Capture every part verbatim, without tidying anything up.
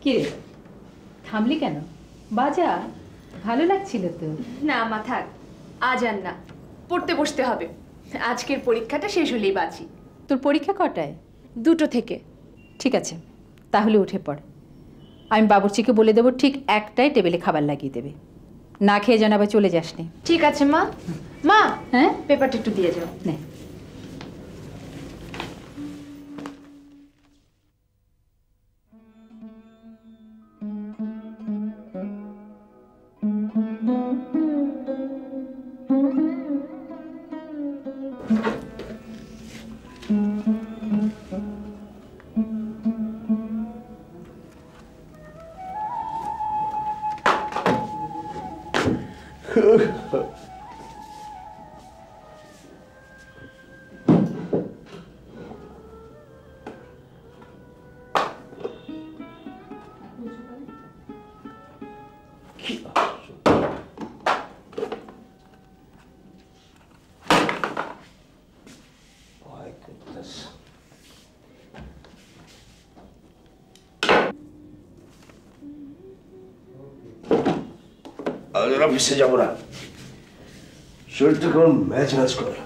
কি রে থামলি কেন? বাজা, ভালো লাগছিল তো। না মা থাক, আজ আর না, পড়তে বসতে হবে। আজকের পরীক্ষাটা শেষ হলেই বাঁচি। তোর পরীক্ষা কটায়? দুটো থেকে। ঠিক আছে, তাহলে উঠে পড়। আমি বাবুর্চিকে বলে দেবো ঠিক একটাই টেবিলে খাবার লাগিয়ে দেবে। না খেয়ে যেন আবার চলে যাস নি। ঠিক আছে মা। মা, হ্যাঁ, পেপারটা একটু দিয়ে যাও। নে। অফিসে যাবো না, শরীরটা কেমন ম্যাচ ম্যাচ করে।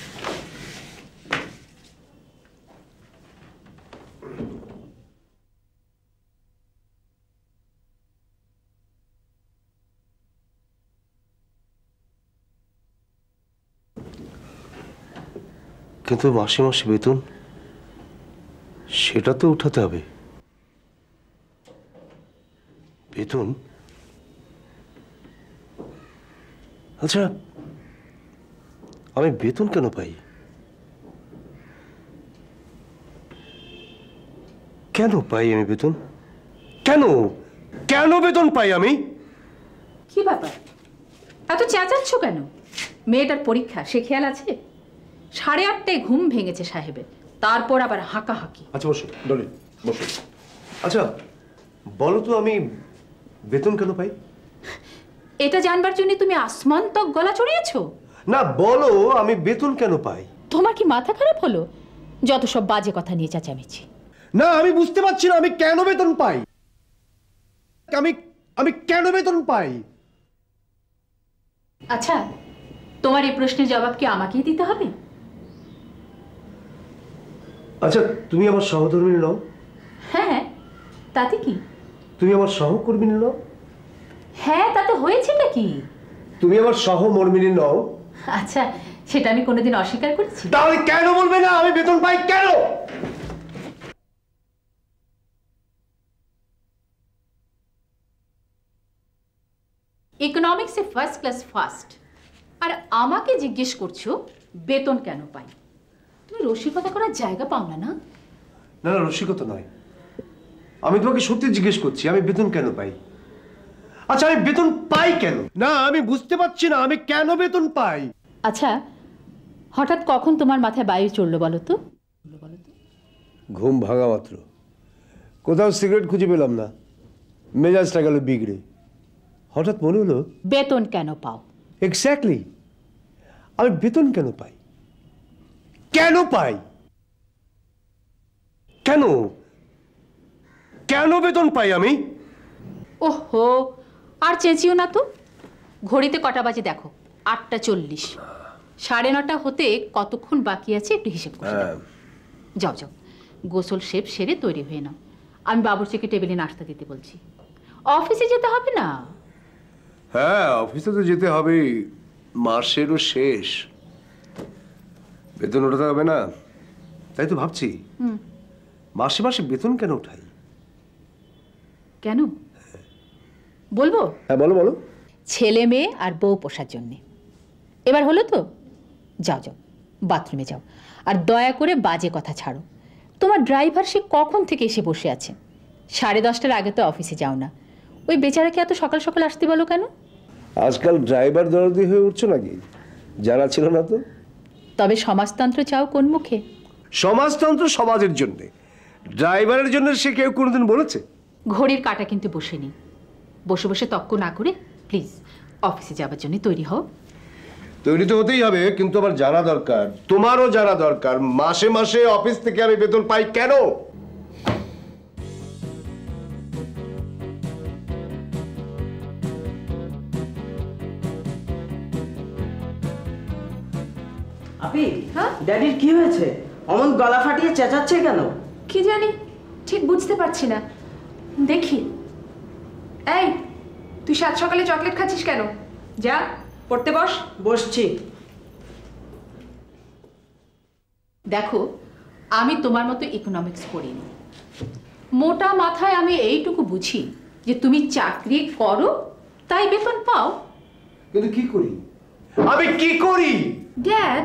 কিন্তু মাসে মাসে বেতন, সেটা তো উঠাতে হবে। বেতন, আচ্ছা আমি বেতন কেন পাই? কেন পাই আমি বেতন? কেন কেন বেতন পাই আমি? কি ব্যাপার, এত চেঁচাচ্ছ কেন? মেয়েটার পরীক্ষা, সে খেয়াল আছে? সাড়ে আটটায় ঘুম ভেঙেছে সাহেবের, তারপর আবার হাঁকা হাঁকি। আচ্ছা বসো ডলি, বসো। আচ্ছা বলো তো আমি বেতন কেন পাই? এটা জানবার জন্য তুমি আসমান তক গলা চড়িয়েছো? না বলো আমি বেতন কেন পাই? তোমার কি মাথা খারাপ হলো? যত সব বাজে কথা নিয়ে চেঁচামেচি। না আমি বুঝতে পারছি না আমি কেন বেতন পাই। আমি আমি কেন বেতন পাই? আচ্ছা, তোমার এই প্রশ্নের জবাব কি আমাকেই দিতে হবে? আচ্ছা তুমি আমার সহধর্মিনী নও? হ্যাঁ, তাতে কি? তুমি আমার সহকর্মিনী নও? হ্যাঁ, তাতে হয়েছেটা কি? তুমি আমার সহমর্মিনী নও? আচ্ছা, সেটা আমি কোনোদিন অস্বীকার করেছি? তাহলে কেন বলবে না আমি বেতন পাই কেন? ইকোনমিক্সে ফার্স্ট ক্লাস ফার্স্ট, আর আমাকে জিজ্ঞেস করছো বেতন কেন পাই? তুমি রসিকতা করার জায়গা পাও না? না না না রসিকতা নয়, আমি তোমাকে সত্যি জিজ্ঞেস করছি আমি বেতন কেন পাই। আচ্ছা আমি বেতন পাই কেন? না আমি বুঝতে পারছি না আমি কেন বেতন পাই। আচ্ছা, হঠাৎ কখন তোমার মাথায় বায়ু চললো বলো তো? ঘুম ভাঙা মাত্র, কোথাও সিগারেট খুঁজে পেলাম না, মেজাজটা গেল বিগড়ে, হঠাৎ মনে হলো বেতন কেন পাও। এক্স্যাক্টলি, আমি বেতন কেন পাই? কেন পাই? কেন কেন বেতন পাই আমি? ওহো, আর চেঁচিও না তো। ঘড়িতে কটা বাজে দেখো? আটটা চল্লিশ। সাড়ে নটা হতে কতক্ষণ বাকি আছে একটু হিসেব করে দাও। যাও যাও, গোসল শেপ সেরে তৈরি হয়ে নাও। আমি বাবুর্চিকে টেবিলে নাস্তা দিতে বলছি। অফিসে যেতে হবে না? হ্যাঁ অফিসে তো যেতে হবেই, মাসেরও শেষ, বেতন ওঠাতে হবে না। তাই তো ভাবছি মাসে মাসে বেতন কেন উঠাই। কেন বলবো? হ্যাঁ বলো বলো। ছেলে মেয়ে আর বউ পোষার জন্যে। এবার হলো তো? যাও যাও, বাথরুমে যাও, আর দয়া করে বাজে কথা ছাড়ো। তোমার ড্রাইভার সে কখন থেকে এসে বসে আছে, সাড়ে দশটার আগে তো অফিসে যাও না। ওই বেচারাকে এত সকাল সকাল আসতে বলো কেন? আজকাল ড্রাইভার দরদি হয়ে উঠছো নাকি? জানা ছিল না তো। তবে সমাজতন্ত্র চাও কোন মুখে? সমাজতন্ত্র সমাজের জন্য, ড্রাইভারের জন্য সে কেউ কোনোদিন বলেছে? ঘড়ির কাঁটা কিন্তু বসে নেই, বসে বসে তক্ক না করে প্লিজ অফিসে যাবার জন্য তৈরি হও। তৈরি তো হতেই হবে, কিন্তু আমার জানা দরকার, তোমারও জানা দরকার মাসে মাসে অফিস থেকে আমি বেতন পাই কেন। ড্যাডির কি হয়েছে? অমন গলা ফাটিয়ে চেঁচাচ্ছে কেন? কি জানি, ঠিক বুঝতে পারছি না। দেখি। এই, তুই সাত সকালে চকলেট খাচ্ছিস কেন? যা পড়তে বস। বসছি। দেখো, আমি তোমার মতো ইকোনমিক্স পড়িনি। মোটা মাথায় আমি এইটুকু বুঝি যে তুমি চাকরি করো তাই বেতন পাও। কিন্তু কি করি আমি, কি করি? ড্যাড,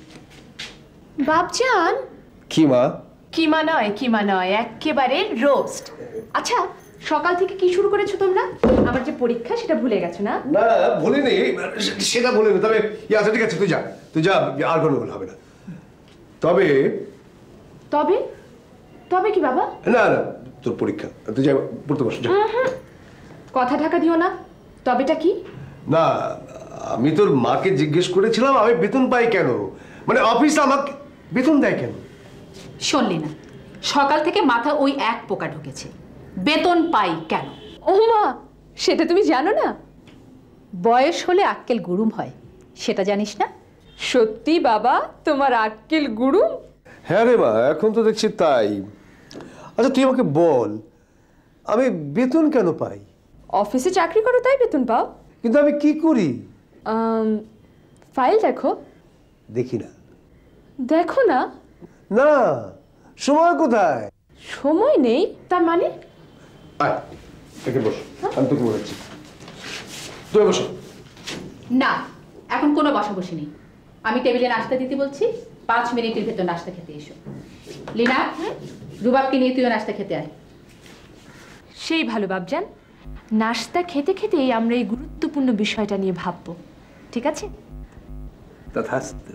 বাপজান। কি মা? কিমা নয়, কিমা নয়, একেবারে রোস্ট। আচ্ছা, সকাল থেকে কি শুরু করেছো তোমরা? আমার যে পরীক্ষা সেটা ভুলে গেছো না? না ভুলিনি, সেটা বলিনি। তবে আচ্ছা ঠিক আছে, তুই যা, তুই যা, আর কোনো হবে না। তবে তবে তবে কি বাবা? না না, তোর পরীক্ষা, তুই যা পড়তে বস। কথা ঢাকা দিও না। তবেটা কি? না, আমি তোর মাকে জিজ্ঞেস করেছিলাম আমি বেতন পাই কেন, মানে অফিস আমাকে বেতন দেয় কেন। শুনলি না, সকাল থেকে মাথা ওই এক পোকা ঢুকেছে, বেতন পাই কেন। ও মা, সেটা তুমি জানো না? বয়স হলে আক্কেল গুরুম হয়, সেটা জানিস না? সত্যি বাবা, তোমার আক্কেল গুরু? হ্যাঁ রে মা, এখন তো দেখছি তাই। আচ্ছা তুই আমাকে বল, আমি বেতন কেন পাই? অফিসে চাকরি করো তাই বেতন পাও? কিন্তু আমি কি করি? ফাইল দেখো। দেখি না। দেখো না? না, সময় কোথায়? সময় নেই তার মানে? আয় এখানে বস, আমি তোকে বলেছি তুই বসো। না, এখন কোনো বসাবসি নেই। আমি টেবিলে নাস্তা দিতে বলছি, পাঁচ মিনিটের ভেতর নাস্তা খেতে এসো। লীনা, রুবাবকে নিয়ে তুইও নাস্তা খেতে আয়। সেই ভালো বাবজান, নাস্তা খেতে খেতেই আমরা এই গুরুত্বপূর্ণ বিষয়টা নিয়ে ভাববো, ঠিক আছে? তথাস্তু।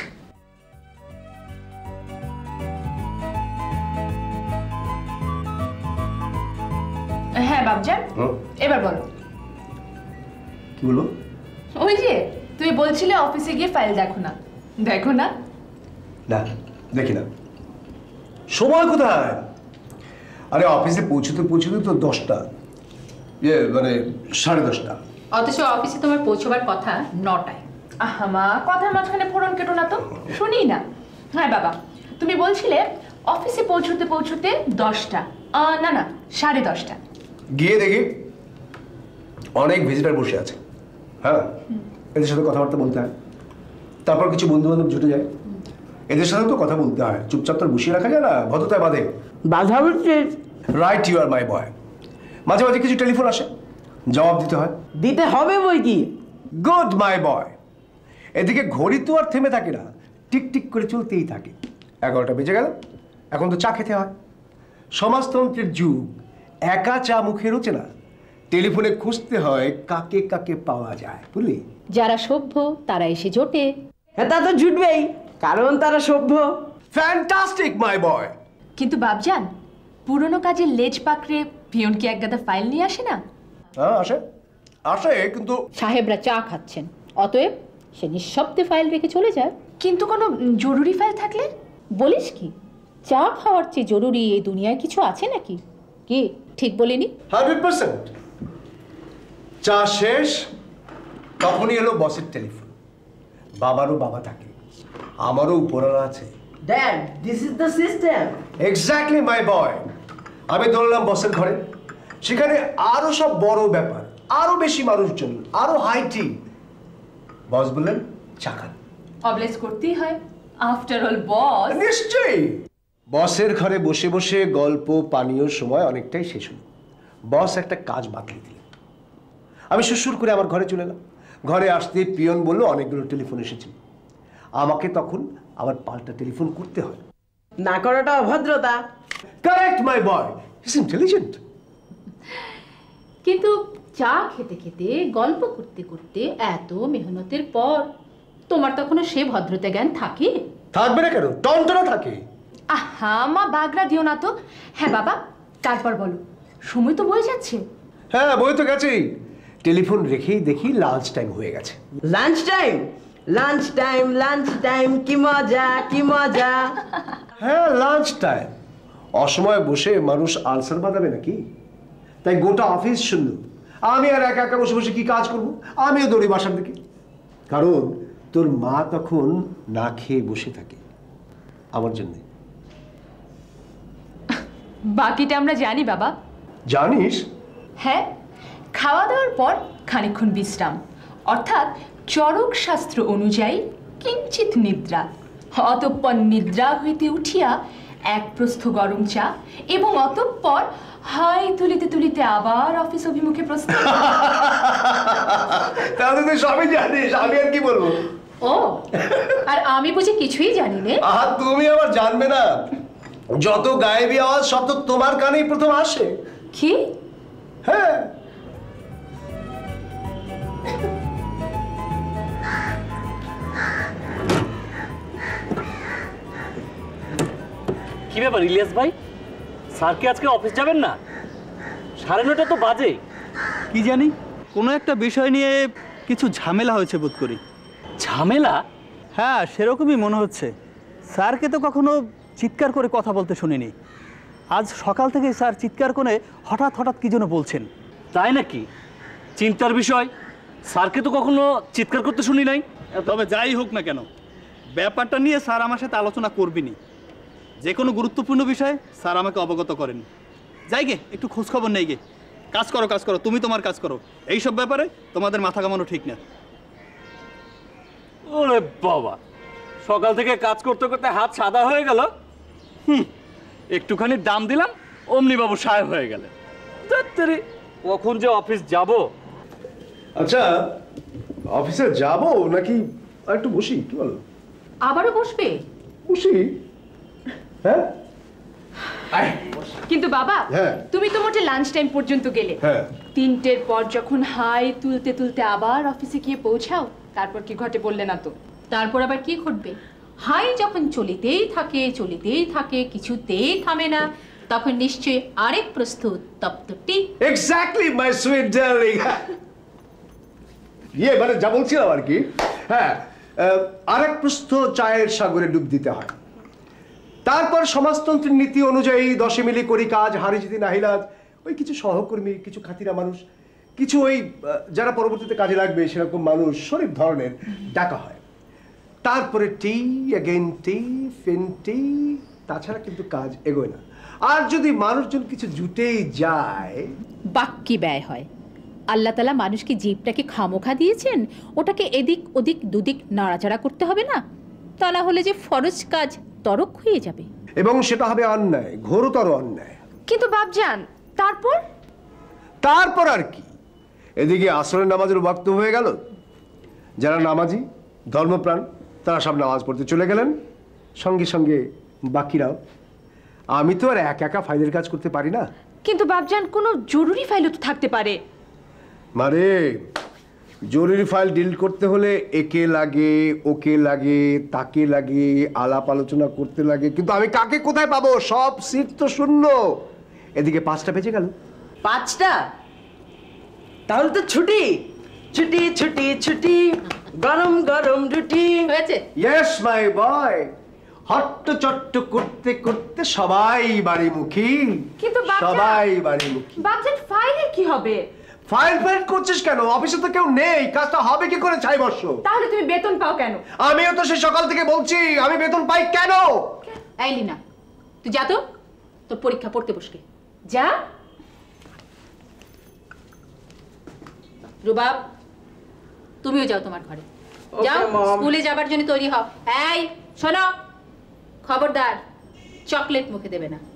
হ্যাঁ বাবজান, এবার বলো। কি বলো? ওই যে তুমি বলছিলে অফিসে গিয়ে ফাইল দেখো না, দেখো না? না, দেখি না। সময় কোথায়? আরে অফিসে পৌঁছতে পৌঁছতে তো দশটা, ইয়ে মানে সাড়ে দশটা। অথচ অফিসে তোমার পৌঁছবার কথা নটায়। আহা মা, কথার মাঝখানে ফোড়ন কেটো না তো, শুনি না। হ্যাঁ বাবা, তুমি বলছিলে অফিসে পৌঁছতে পৌঁছতে দশটা। আহ, না না, সাড়ে দশটা। গিয়ে দেখি অনেক ভিজিটার বসে আছে। হ্যাঁ, এদের সাথে কথাবার্তা বলতে হয়, তারপর কিছু বন্ধু বান্ধব জুটে যায়, এদের সাথে তো কথা বলতে হয়। চুপচাপ তো বসিয়ে রাখা যায় না, ভদ্রতায় বাঁধে। বাধা হচ্ছে? Right, you are my boy. মাঝে মাঝে কিছু টেলিফোন আসে, জবাব দিতে হয়। দিতে হবে বই কি। Good my boy. এদিকে ঘড়ি তো আর থেমে থাকে না, টিক টিক করে চলতেই থাকে। এগারোটা বেজে গেল, এখন তো চা খেতে হয়। সমাজতন্ত্রের যুগ, একা চা মুখে রোচে না, টেলিফোনে খুঁজতে হয় কাকে কাকে পাওয়া যায়, বুঝলি? যারা সভ্য তারা এসে জোটে। হ্যাঁ, তা তো জুটবেই, কারণ তারা সভ্য। Fantastic my boy. কিন্তু বাবজান, পুরনো কাজে লেজ পাকড়ে পিয়ন কি এক গাদা ফাইল নিয়ে আসে না? হ্যাঁ আসে, আসে, কিন্তু সাহেবরা চা খাচ্ছেন, অতএব সে নিঃশব্দে ফাইল রেখে চলে যায়। কিন্তু কোনো জরুরি ফাইল থাকলে? বলিস কি, চা খাওয়ার চেয়ে জরুরি এই দুনিয়ায় কিছু আছে নাকি? কি ঠিক বলিনি? Hundred percent. চা শেষ, তখনই এলো বসের টেলিফোন। বাবারও বাবা থাকে, আমারও উপরওয়ালা আছে। Dad, this is the system. Exactly my boy. আমি দৌড়লাম বসের ঘরে, সেখানে আরো সব বড় ব্যাপার, আরো বেশি মানুষজন, আরো হাই টিম। বস বললেন চা খান। অবলেস করতেই হয়, আফটার অল বস। নিশ্চয়ই। বসের ঘরে বসে বসে গল্প পানীয় সময় অনেকটাই শেষ হলো। বস একটা কাজ বাতলে দিলেন। আমি সুসুর করে আমার ঘরে চলে এলাম। ঘরে আসতে পিয়ন বলল অনেকগুলো টেলিফোন এসেছিল। আমাকে তখন আবার পাল্টা টেলিফোন করতে হয়। না করাটা অভদ্রতা। Correct my boy, is intelligent. কিন্তু চা খেতে খেতে গল্প করতে করতে এত মেহনতের পর তোমার তখনও সে ভদ্রতা জ্ঞান থাকে? থাকবে না কেন, টনটনা থাকে। আহা মা, বাগড়া দিও না তো। হ্যাঁ বাবা, তারপর বলো। সময় তো বয়ে যাচ্ছে। হ্যাঁ বই তো গেছেই। টেলিফোন রেখেই দেখি লাঞ্চ টাইম হয়ে গেছে। Lunch time, lunch time, lunch time, কি মজা, কি মজা। হ্যাঁ লাঞ্চ টাইম। অসময়ে বসে মানুষ আনসার বাঁধাবে নাকি? তাই গোটা অফিস শূন্য, আমি আর একা একা বসে বসে কি কাজ করব? আমিও দৌড়ি বাসার দিকে। কারণ তোর মা তখন না খেয়ে বসে থাকে আমার জন্য। বাকিটা আমরা জানি বাবা। জানিস? হ্যাঁ, খাওয়া দাওয়ার পর খানিকক্ষণ বিশ্রাম, অর্থাৎ চরক শাস্ত্র অনুযায়ী কিঞ্চিত নিদ্রা, অতঃপর নিদ্রা হইতে উঠিয়া এক প্রস্থ গরম চা এবং অতঃপর হাই তুলিতে তুলিতে আবার অফিস অভিমুখে প্রস্থান। তাহলে তুই সবই জানিস, আমি আর কি বলবো? ও, আর আমি বুঝি কিছুই জানি না। আহা, তুমি আবার জানবে না? যত গায়েবী আওয়াজ সব তো তোমার কানেই প্রথম আসে। কি? হ্যাঁ। কি ব্যাপার ইলিয়াস ভাই, স্যার কি আজকে অফিস যাবেন না? সাড়ে নটা তো বাজে। কি জানি কোনো একটা বিষয় নিয়ে কিছু ঝামেলা হয়েছে বোধ করি। ঝামেলা? হ্যাঁ, সেরকমই মনে হচ্ছে। স্যারকে তো কখনো চিৎকার করে কথা বলতে শুনিনি। আজ সকাল থেকে স্যার চিৎকার করে হঠাৎ হঠাৎ কি যেন বলছেন। তাই নাকি? চিন্তার বিষয়। স্যারকে তো কখনো চিৎকার করতে শুনি নাই। তবে যাই হোক না কেন, ব্যাপারটা নিয়ে স্যার আমার সাথে আলোচনা করবেনি। যে কোনো গুরুত্বপূর্ণ বিষয় স্যার আমাকে অবগত করেন। যাই গে, একটু খোঁজখবর নেই গে। কাজ করো কাজ করো, তুমি তোমার কাজ করো। এইসব ব্যাপারে তোমাদের মাথা কামানো ঠিক না। ওরে বাবা, সকাল থেকে কাজ করতে করতে হাত সাদা হয়ে গেল। হুম, একটুখানি দাম দিলাম, অমনি বাবু সাহেব হয়ে গেলেন। ধ্যাত্তেরি, কখন যে অফিস যাব। আচ্ছা, অফিসে যাব নাকি আর একটু বসি? কি বলো? আবারও বসবে? বসি। হ্যাঁ। কিন্তু বাবা, হ্যাঁ। তুমি তো মোটে লাঞ্চ টাইম পর্যন্ত গেলে। হ্যাঁ। তিনটের পর যখন হাই তুলতে তুলতে আবার অফিসে গিয়ে পৌঁছাও, তারপর কি ঘটে বললে না তো? তারপর আবার কি ঘটবে? হাই যখন চলিতেই থাকে চলিতেই থাকে, কিছুতেই থামে না, তখন নিশ্চয়ই আরেক প্রস্তুত তপ্তটি। Exactly my sweet darling. ইয়ে মানে যা বলছিলাম আর কি। হ্যাঁ, আরেক প্রস্থ চায়ের সাগরে ডুব দিতে হয়। তারপর সমাজতন্ত্রের নীতি অনুযায়ী দশে মিলি করি কাজ, হারি জিতি নাহিলাজ, ওই কিছু সহকর্মী, কিছু খাতিরা মানুষ, কিছু ওই যারা পরবর্তীতে কাজে লাগবে সেরকম মানুষ, শরীফ ধরনের ডাকা হয়। তারপরে টি অ্যাগেন টি, ফেন টি, তাছাড়া কিন্তু কাজ এগোয় না। আর যদি মানুষজন কিছু জুটেই যায়, বাক্যি ব্যয় হয়। আল্লাহ তাআলা মানুষকে জীবটাকে খামোখা দিয়েছেন, ওটাকে এদিক ওদিক দুদিক নাড়াচাড়া করতে হবে না? তা না হলে যে ফরজ কাজ তরক হয়ে যাবে। এবং সেটা হবে অন্যায়, ঘোরতর অন্যায়। কিন্তু বাপজান, তারপর? তারপর আর কি, এদিকে আসরের নামাজের ওয়াক্ত হয়ে গেল। যারা নামাজি, ধর্মপ্রাণ, তারা সব নামাজ পড়তে চলে গেলেন, সঙ্গে সঙ্গে বাকিরাও। আমি তো আর একা একা ফাইলের কাজ করতে পারি না। কিন্তু বাপজান, কোনো জরুরি ফাইলও তো থাকতে পারে। মানে জরুরি ফাইল ডিল করতে হলে একে লাগে, ওকে লাগে, তাকে লাগে, আলাপ আলোচনা করতে লাগে, কিন্তু আমি কাকে কোথায় পাবো? সব সিট তো শূন্য। এদিকে পাঁচটা বেজে গেল। পাঁচটা? তাহলে তো ছুটি ছুটি ছুটি ছুটি, গরম গরম রুটি। হয়েছে? ইয়েস মাই বয়। হট্ট চট্ট করতে করতে সবাই বাড়িমুখী। কিন্তু বাপজান- সবাই বাড়িমুখী। বাপজান, ফাইলের কি হবে? ফাইল ফাইল করছিস কেন? অফিসে তো কেউ নেই, কাজটা হবে কি করে ছাই বর্ষ? তাহলে তুমি বেতন পাও কেন? আমিও তো সে সকাল থেকে বলছি, আমি বেতন পাই কেন? এই লিনা, তুই যা তো, তোর পরীক্ষা পড়তে বসকে যা। রুবাব, তুমিও যাও তোমার ঘরে। যাও, mom. স্কুলে যাবার জন্য তৈরি হও। এই শোনো, খবরদার চকলেট মুখে দেবে না।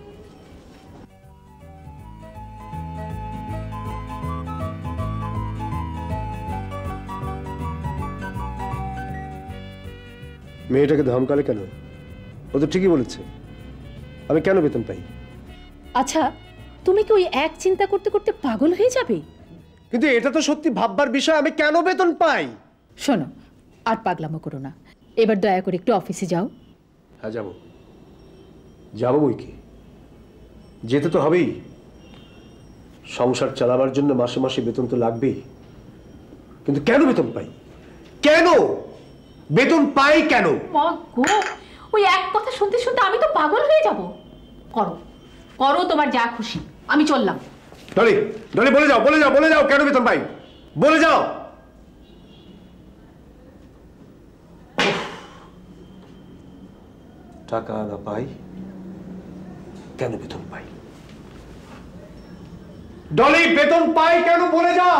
মেয়েটাকে ধমকালে কেন? ও তো ঠিকই বলেছে। আমি কেন বেতন পাই? আচ্ছা, তুমি কি ওই এক চিন্তা করতে করতে পাগল হয়ে যাবে? কিন্তু এটা তো সত্যি ভাববার বিষয়, আমি কেন বেতন পাই? শোনো, আর পাগলামো করো না। এবার দয়া করে একটু অফিসে যাও। হ্যাঁ যাবো, যাবো বই কি, যেতে তো হবেই। সংসার চালাবার জন্য মাসে মাসে বেতন তো লাগবেই। কিন্তু কেন বেতন পাই? কেন বেতন পাই কেন? মা গো, ওই এক কথা শুনতে শুনতে আমি তো পাগল হয়ে যাব। করো করো তোমার যা খুশি, আমি চললাম। ডলি, ডলি বলে যাও, বলে যাও, বলে যাও কেন বেতন পাই, বলে যাও। টাকা আদা পাই, কেন বেতন পাই? ডলি বেতন পাই কেন বলে যাও।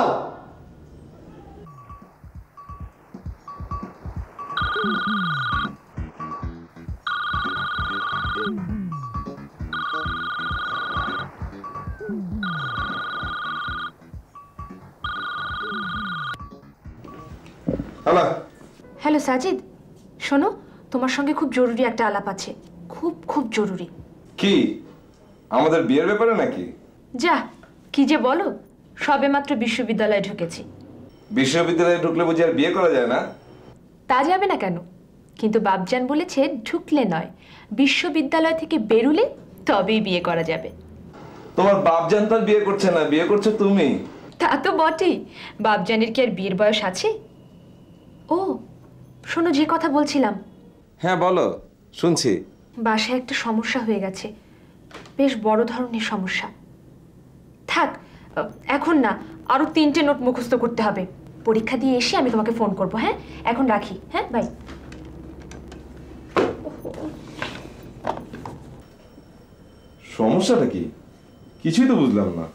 হ্যালো হ্যালো সাজিদ, শোনো, তোমার সঙ্গে খুব জরুরি একটা আলাপ আছে, খুব খুব জরুরি। কি, আমাদের বিয়ের ব্যাপারে নাকি? যা, কি যে বলো, সবেমাত্র বিশ্ববিদ্যালয়ে ঢুকেছি। বিশ্ববিদ্যালয়ে ঢুকলে বুঝি আর বিয়ে করা যায় না? তা যাবে না কেন, কিন্তু বাপজান বলেছে ঢুকলে নয়, বিশ্ববিদ্যালয় থেকে বেরুলে তবেই বিয়ে করা যাবে। তোমার বাপজান তো আর বিয়ে করছে না, বিয়ে করছো তুমি। তা তো বটেই, বাপজানের কি আর বিয়ের বয়স আছে? ও শোনো, যে কথা বলছিলাম। হ্যাঁ বলো, শুনছি। বাসায় একটা সমস্যা হয়ে গেছে, বেশ বড় ধরনের সমস্যা। থাক, এখন না, আরো তিনটে নোট মুখস্থ করতে হবে। পরীক্ষা দিয়ে এসে আমি তোমাকে ফোন করবো। হ্যাঁ, এখন রাখি। হ্যাঁ, বাই। সমস্যাটা কি? কিছুই তো বুঝলাম না।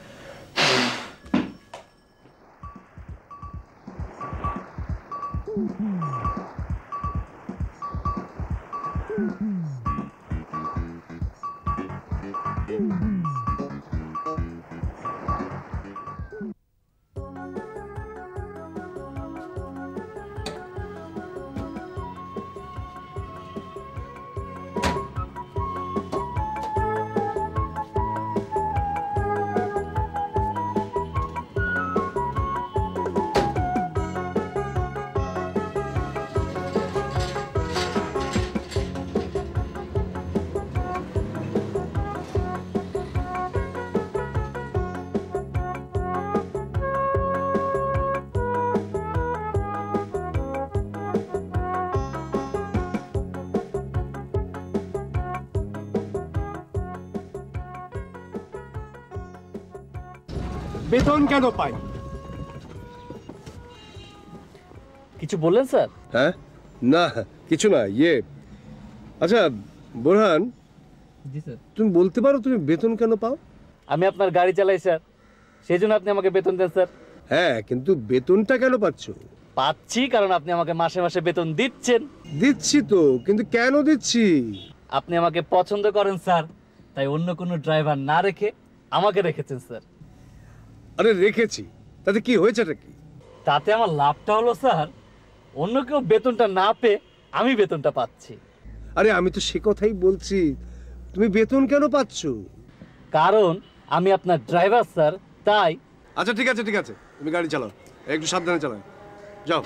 বেতন কেন পাই? কিছু বললেন স্যার? হ্যাঁ, না কিছু না। ইয়ে, আচ্ছা বোরহান, জি স্যার। তুমি বলতে পারো তুমি বেতন কেন পাও? আমি আপনার গাড়ি চালাই স্যার, সেই জন্য আপনি আমাকে বেতন দেন স্যার। হ্যাঁ, কিন্তু বেতনটা কেন পাচ্ছ? পাচ্ছি কারণ আপনি আমাকে মাসে মাসে বেতন দিচ্ছেন। দিচ্ছি তো, কিন্তু কেন দিচ্ছি? আপনি আমাকে পছন্দ করেন স্যার, তাই অন্য কোনো ড্রাইভার না রেখে আমাকে রেখেছেন স্যার। আরে রেখেছি, তাতে কি হয়েছেটা কি? তাতে আমার লাভটা হলো স্যার, অন্য কেউ বেতনটা না পেয়ে আমি বেতনটা পাচ্ছি। আরে আমি তো সে কথাই বলছি, তুমি বেতন কেন পাচ্ছ? কারণ আমি আপনার ড্রাইভার স্যার, তাই। আচ্ছা ঠিক আছে ঠিক আছে, তুমি গাড়ি চালাও, একটু সাবধানে চালাও, যাও।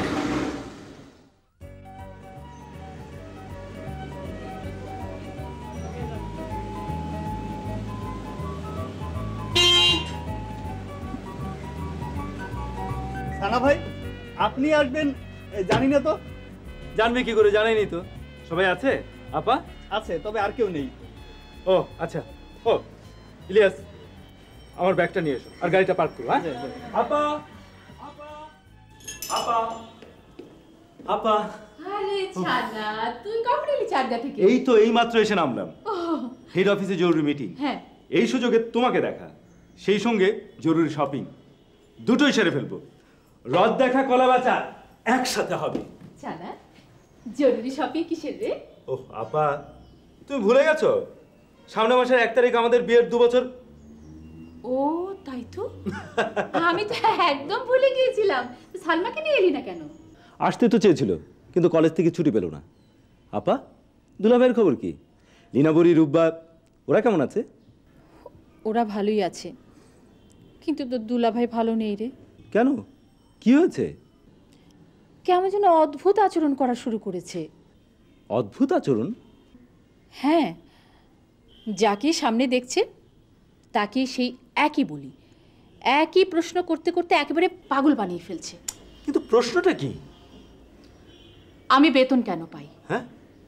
সানা ভাই, আপনি আসবেন জানি না তো। জানবে কি করে, জানাইনি তো। সবাই আছে? আপা আছে, তবে আর কেউ নেই। ও আচ্ছা। ও ইলিয়াস, আমার ব্যাগটা নিয়ে এসো আর গাড়িটা পার্ক করো। হ্যাঁ আপা, আপা, আপা, আপা। আরে ছানা, তুই কখন এলি চাকদা থেকে? এই তো এই মাত্র এসে নামলাম। হেড অফিসে জরুরি মিটিং। হ্যাঁ। এই সুযোগে তোমাকে দেখা, সেই সঙ্গে জরুরি শপিং, দুটোই সেরে ফেলবো। রথ দেখা, কলা বেচা একসাথে হবে। ছানা, জরুরি শপিং কিসের রে? ওহ আপা, তুমি ভুলে গেছো? সামনের মাসের এক তারিখ আমাদের বিয়ের দু বছর। ও তাই তো, আমি তো একদম ভুলে গিয়েছিলাম। সালমাকে নিয়ে এলি না কেন? আসতে তো চেয়েছিল, কিন্তু কলেজ থেকে ছুটি পেল না। আপা, দুলাভাইয়ের খবর কি? লীনাবরী, রূপবা ওরা কেমন আছে? ওরা ভালোই আছে, কিন্তু তোর দুলাভাই ভালো নেই রে। কেন, কি হয়েছে? কেমন যেন অদ্ভুত আচরণ করা শুরু করেছে। অদ্ভুত আচরণ? হ্যাঁ, যাকে সামনে দেখছে তাকে সেই একই বলি, একই প্রশ্ন করতে করতে একেবারে পাগল বানিয়ে ফেলছে। কিন্তু প্রশ্নটা কি? আমি বেতন কেন পাই? হ্যাঁ,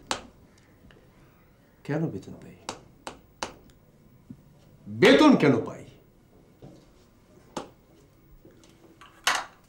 কেন বেতন পাই? বেতন কেন পাই?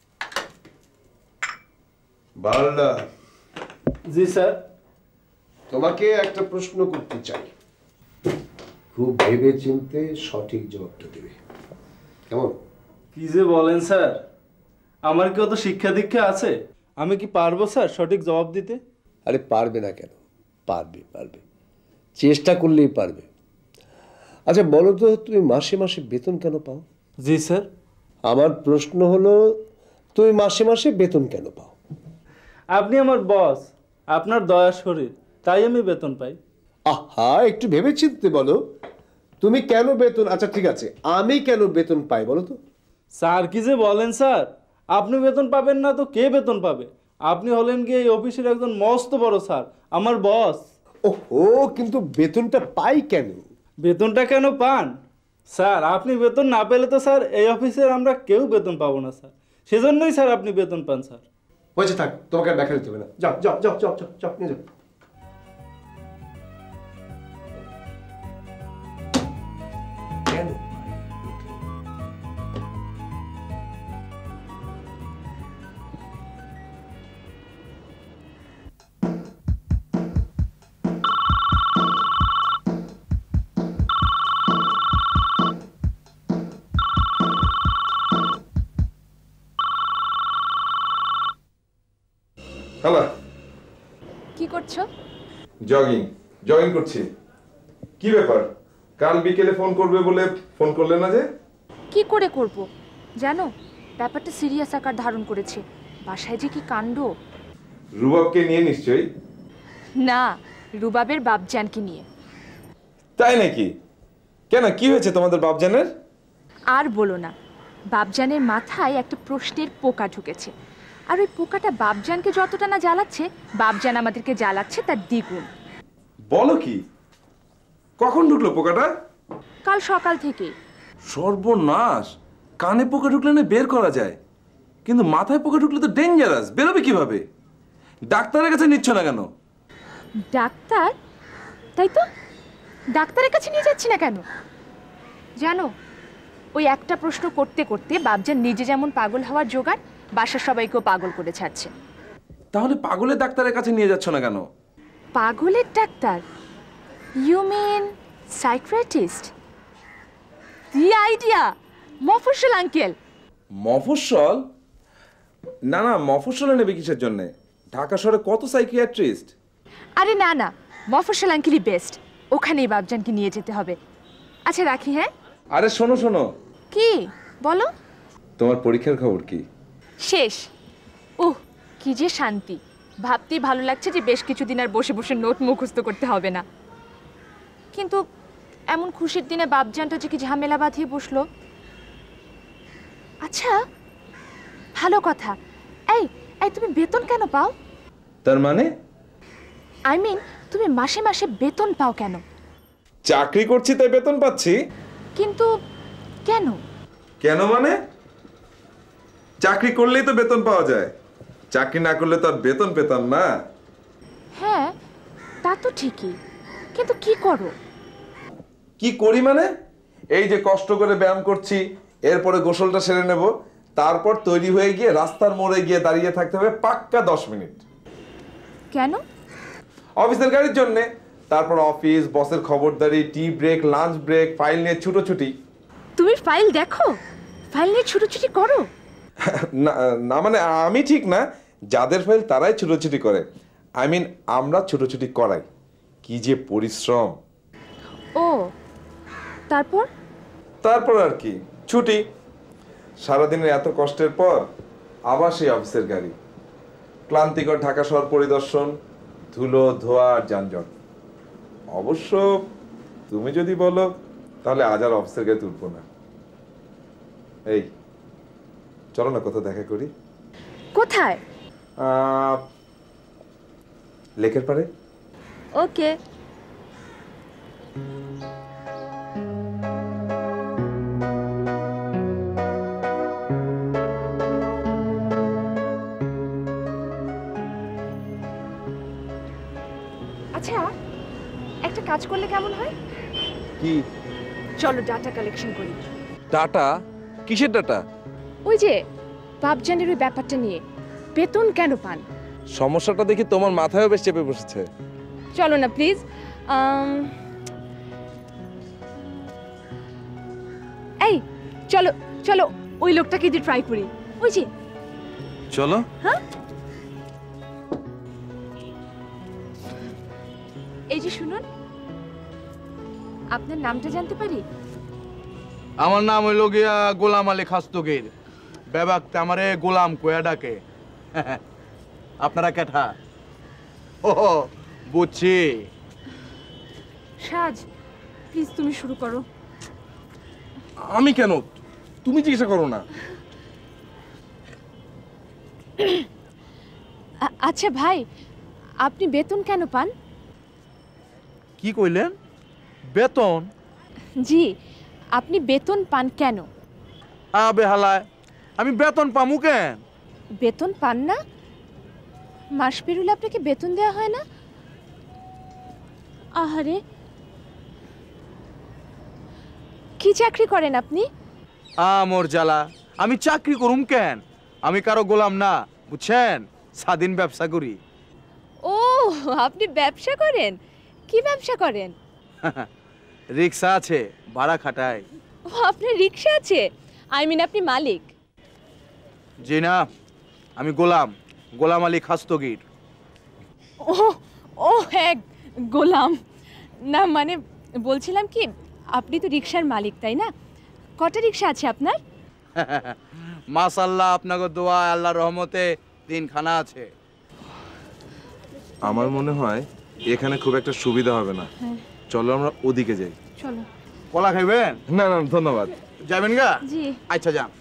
বালদা। জি স্যার। তোমাকে একটা প্রশ্ন করতে চাই, খুব ভেবে চিনতে সঠিক জবাবটা দেবে, কেমন? কি যে বলেন স্যার, আমার কি অত শিক্ষা দীক্ষা আছে? আমি কি পারবো স্যার সঠিক জবাব দিতে? আরে পারবে না কেন, পারবে পারবে, চেষ্টা করলেই পারবে। আচ্ছা বলো তো, তুমি মাসে মাসে বেতন কেন পাও? জি স্যার। আমার প্রশ্ন হলো, তুমি মাসে মাসে বেতন কেন পাও? আপনি আমার বস, আপনার দয়া শরীর, তাই আমি বেতন পাই। আহা, একটু ভেবে চিনতে বলো, তুমি কেন বেতন, আচ্ছা ঠিক আছে, আমি কেন বেতন পাই বলো তো? স্যার কি যে বলেন স্যার, আপনি বেতন পাবেন না তো কে বেতন পাবে? আপনি হলেন কি এই অফিসের একজন মস্ত বড় স্যার, আমার বস। ওহো, কিন্তু বেতনটা পাই কেন? বেতনটা কেন পান? স্যার আপনি বেতন না পেলে তো স্যার এই অফিসের আমরা কেউ বেতন পাবো না স্যার, সেজন্যই স্যার আপনি বেতন পান স্যার। বলছে থাক, তোমাকে আর ব্যাখ্যা দিতে হবে না, যাও যাও যাও যাও যাও যাও নিয়ে যাও। কেন? হ্যালো, কি করছো? জগিং জগিং করছি। কি ব্যাপার, কাল বিকেলে ফোন করবে বলে ফোন করলে না যে? কি করে করব জানো, ব্যাপারটা সিরিয়াস আকার ধারণ করেছে। বাসায় যে কি কাণ্ড। রুবাবকে নিয়ে নিশ্চয়ই? না, রুবাবের বাপজানকে নিয়ে। তাই নাকি? কেন, কি হয়েছে তোমাদের বাপজানের? আর বলো না, বাপজানের মাথায় একটা প্রশ্নের পোকা ঢুকেছে, আর ওই পোকাটা বাপজানকে যতটা না জ্বালাচ্ছে, বাপজান আমাদেরকে জ্বালাচ্ছে তার দ্বিগুণ। বলো কি, কখন ঢুকলো পোকাটা? কাল সকাল থেকে। সর্বনাশ, কানে পোকা ঢুকলে না বের করা যায়, কিন্তু মাথায় পোকা ঢুকলে তো ডেঞ্জারাস, বেরোবে কিভাবে? ডাক্তারের কাছে নিচ্ছ না কেন? ডাক্তার? তাই তো, ডাক্তারের কাছে নিয়ে যাচ্ছি না কেন জানো, ওই একটা প্রশ্ন করতে করতে বাপজান নিজে যেমন পাগল হওয়ার জোগাড়, বাসার সবাইকেও পাগল করে ছাড়ছে। তাহলে পাগলের ডাক্তারের কাছে নিয়ে যাচ্ছ না কেন? পাগলের doctor? You mean psychiatrist? The idea, Mofassal uncle. Mofassal? না না, মফস্বলে নেবে কিসের জন্যে? ঢাকা শহরে কত সাইকিয়াট্রিস্ট। আরে না না, মফস্বল আঙ্কেলই বেস্ট, ওখানেই বাপজানকে নিয়ে যেতে হবে। আচ্ছা রাখি, হ্যাঁ? আরে শোনো শোনো। কি বলো? তোমার পরীক্ষার খবর কি? শেষ। উহ, কি যে শান্তি, ভাবতেই ভালো লাগছে যে বেশ কিছুদিন আর বসে বসে নোট মুখস্থ করতে হবে না। কিন্তু এমন খুশির দিনে বাপজানটা যে কি ঝামেলা বাঁধিয়ে বসলো। আচ্ছা ভালো কথা, এই এই তুমি বেতন কেন পাও? তার মানে? আই মিন তুমি মাসে মাসে বেতন পাও কেন? চাকরি করছি তাই বেতন পাচ্ছি। কিন্তু কেন? কেন মানে? চাকরি করলেই তো বেতন পাওয়া যায়, চাকরি না করলে তো আর বেতন পেতাম না। হ্যাঁ তা তো ঠিকই, কিন্তু কি করো? কি করি মানে? এই যে কষ্ট করে ব্যায়াম করছি, এরপরে গোসলটা সেরে নেব, তারপর তৈরি হয়ে গিয়ে রাস্তার মোড়ে গিয়ে দাঁড়িয়ে থাকতে হবে পাক্কা দশ মিনিট। কেন? অফিসের গাড়ির জন্য। তারপর অফিস, বসের খবরদারি, tea break, lunch break, file নিয়ে ছুটোছুটি। তুমি ফাইল দেখো, ফাইল নিয়ে ছুটোছুটি করো? না না, মানে আমি ঠিক না, যাদের ফাইল তারাই ছুটোছুটি করে। আই মিন আমরা ছুটোছুটি করাই। কি যে পরিশ্রম। ও তারপর? তারপর আর কি, ছুটি। সারাদিনের এত কষ্টের পর আবার সেই অফিসের গাড়ি, ক্লান্তিকর ঢাকা শহর পরিদর্শন, ধুলো ধোয়া আর যানজট। অবশ্য তুমি যদি বলো তাহলে আজ আর অফিসের গাড়িতে উঠবো না। এই চলো না কোথাও দেখা করি। কোথায়? লেকের পাড়ে। ওকে। আচ্ছা একটা কাজ করলে কেমন হয়? কি? চলো ডাটা কালেকশন করি। ডাটা? কিসের ডাটা? ওই যে বাপজানের ওই ব্যাপারটা নিয়ে, বেতন কেন পান? সমস্যাটা দেখি তোমার মাথায়ও বেশ চেপে বসেছে। চলো না প্লিজ। এই চলো চলো, ওই লোকটাকে দিয়ে ট্রাই করি। ওই যে চলো। হ্যাঁ, এই যে শুনুন, আপনার নামটা জানতে পারি? আমার নাম হইল গিয়া গোলাম আলী খাস্তগীর। বেবাকতে আমারে গোলাম কয়া ডাকে। আপনারা কেঠা? ও বুঝছি। সাজ, প্লিজ তুমি শুরু করো। আমি কেন? তুমি জিজ্ঞাসা করো না। আচ্ছা ভাই, আপনি বেতন কেন পান? কি কইলেন? বেতন? জি, আপনি বেতন পান কেন? আবে হালায়, আমি বেতন পামু কেন? বেতন পান না? মাস পেরুলে আপনাকে বেতন দেওয়া হয় না? আহারে, কি চাকরি করেন আপনি? আমর জ্বালা, আমি চাকরি করুম কেন? আমি কারো গোলাম না, বুঝছেন? স্বাধীন ব্যবসা করি। ও, আপনি ব্যবসা করেন? কি ব্যবসা করেন? রিক্সা আছে, ভাড়া খাটাই। ও, আপনার রিক্সা আছে? আই মিন আপনি মালিক? জি না, আমি গোলাম, গোলাম আলী খাস্তগীর। ও ও হ্যাঁ, গোলাম না, মানে বলছিলাম কি, আপনি তো রিক্সার মালিক তাই না? কটা রিক্সা আছে আপনার? মাশাআল্লাহ, আপনাকে দোয়া, আল্লাহর রহমতে তিনখানা আছে। আমার মনে হয় এখানে খুব একটা সুবিধা হবে না। চলো আমরা ওদিকে যাই। চলো। কলা খাইবেন? না না ধন্যবাদ। যাবেন গা? জি। আচ্ছা যান।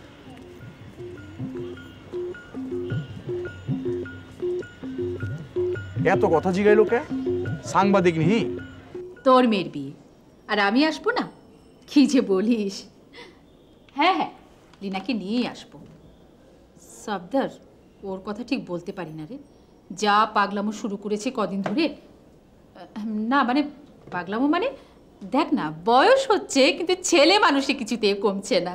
এত কথা জিগাই লোকে, সাংবাদিক নিহি? তোর মেয়ের বিয়ে আর আমি আসবো না? কি যে বলিস। হ্যাঁ হ্যাঁ, লীনাকে নিয়েই আসবো। সবদার, ওর কথা ঠিক বলতে পারি না রে। যা পাগলামো শুরু করেছে কদিন ধরে। না মানে পাগলামো মানে, দেখ না, বয়স হচ্ছে কিন্তু ছেলে মানুষে কিছুতে কমছে না।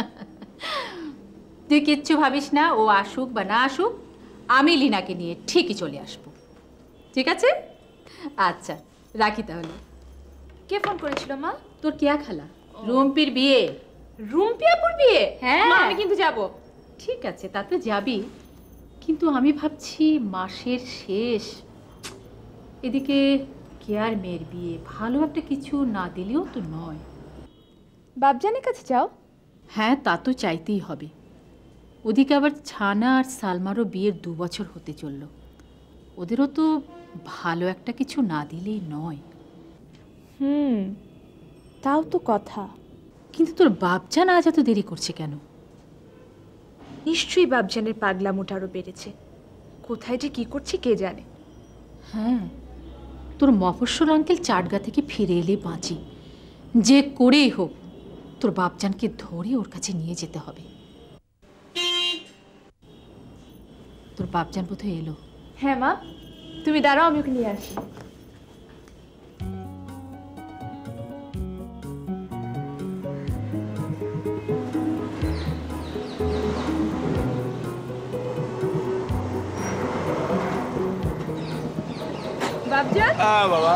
তুই কিচ্ছু ভাবিস না, ও আসুক বা না আসুক, আমি লীনাকে নিয়ে ঠিকই চলে আসবো। ঠিক আছে? আচ্ছা রাখি তাহলে। কে ফোন করেছিল মা? তোর কেয়া খালা, রুম্পির বিয়ে। রুম্পি আপুর বিয়ে? হ্যাঁ, মা, আমি কিন্তু যাব। ঠিক আছে, তা তো যাবি, কিন্তু আমি ভাবছি মাসের শেষ, এদিকে কেয়ার মেয়ের বিয়ে, ভালো একটা কিছু না দিলেও তো নয়। বাপজানের কাছে যাও। হ্যাঁ, তা তো চাইতেই হবে। ওদিকে আবার ছানা আর সালমারও বিয়ের দু বছর হতে চলল, ওদেরও তো ভালো একটা কিছু না দিলেই নয়। হুম, তাও তো কথা। কিন্তু তোর বাপজান আজ এত দেরি করছে কেন? নিশ্চয়ই বাপজানের পাগলামোটা আরো বেড়েছে। কোথায় যে কি করছে কে জানে। হ্যাঁ, তোর মফস্বল আঙ্কেল চাটগা থেকে ফিরে এলে বাঁচি, যে করেই হোক তোর বাপজানকে ধরে ওর কাছে নিয়ে যেতে হবে। তোর বাপজান বোধহয় এলো। হ্যাঁ মা, তুমি দাঁড়াও, আমি ওকে নিয়ে আসি। বাপজান। হ্যাঁ বাবা।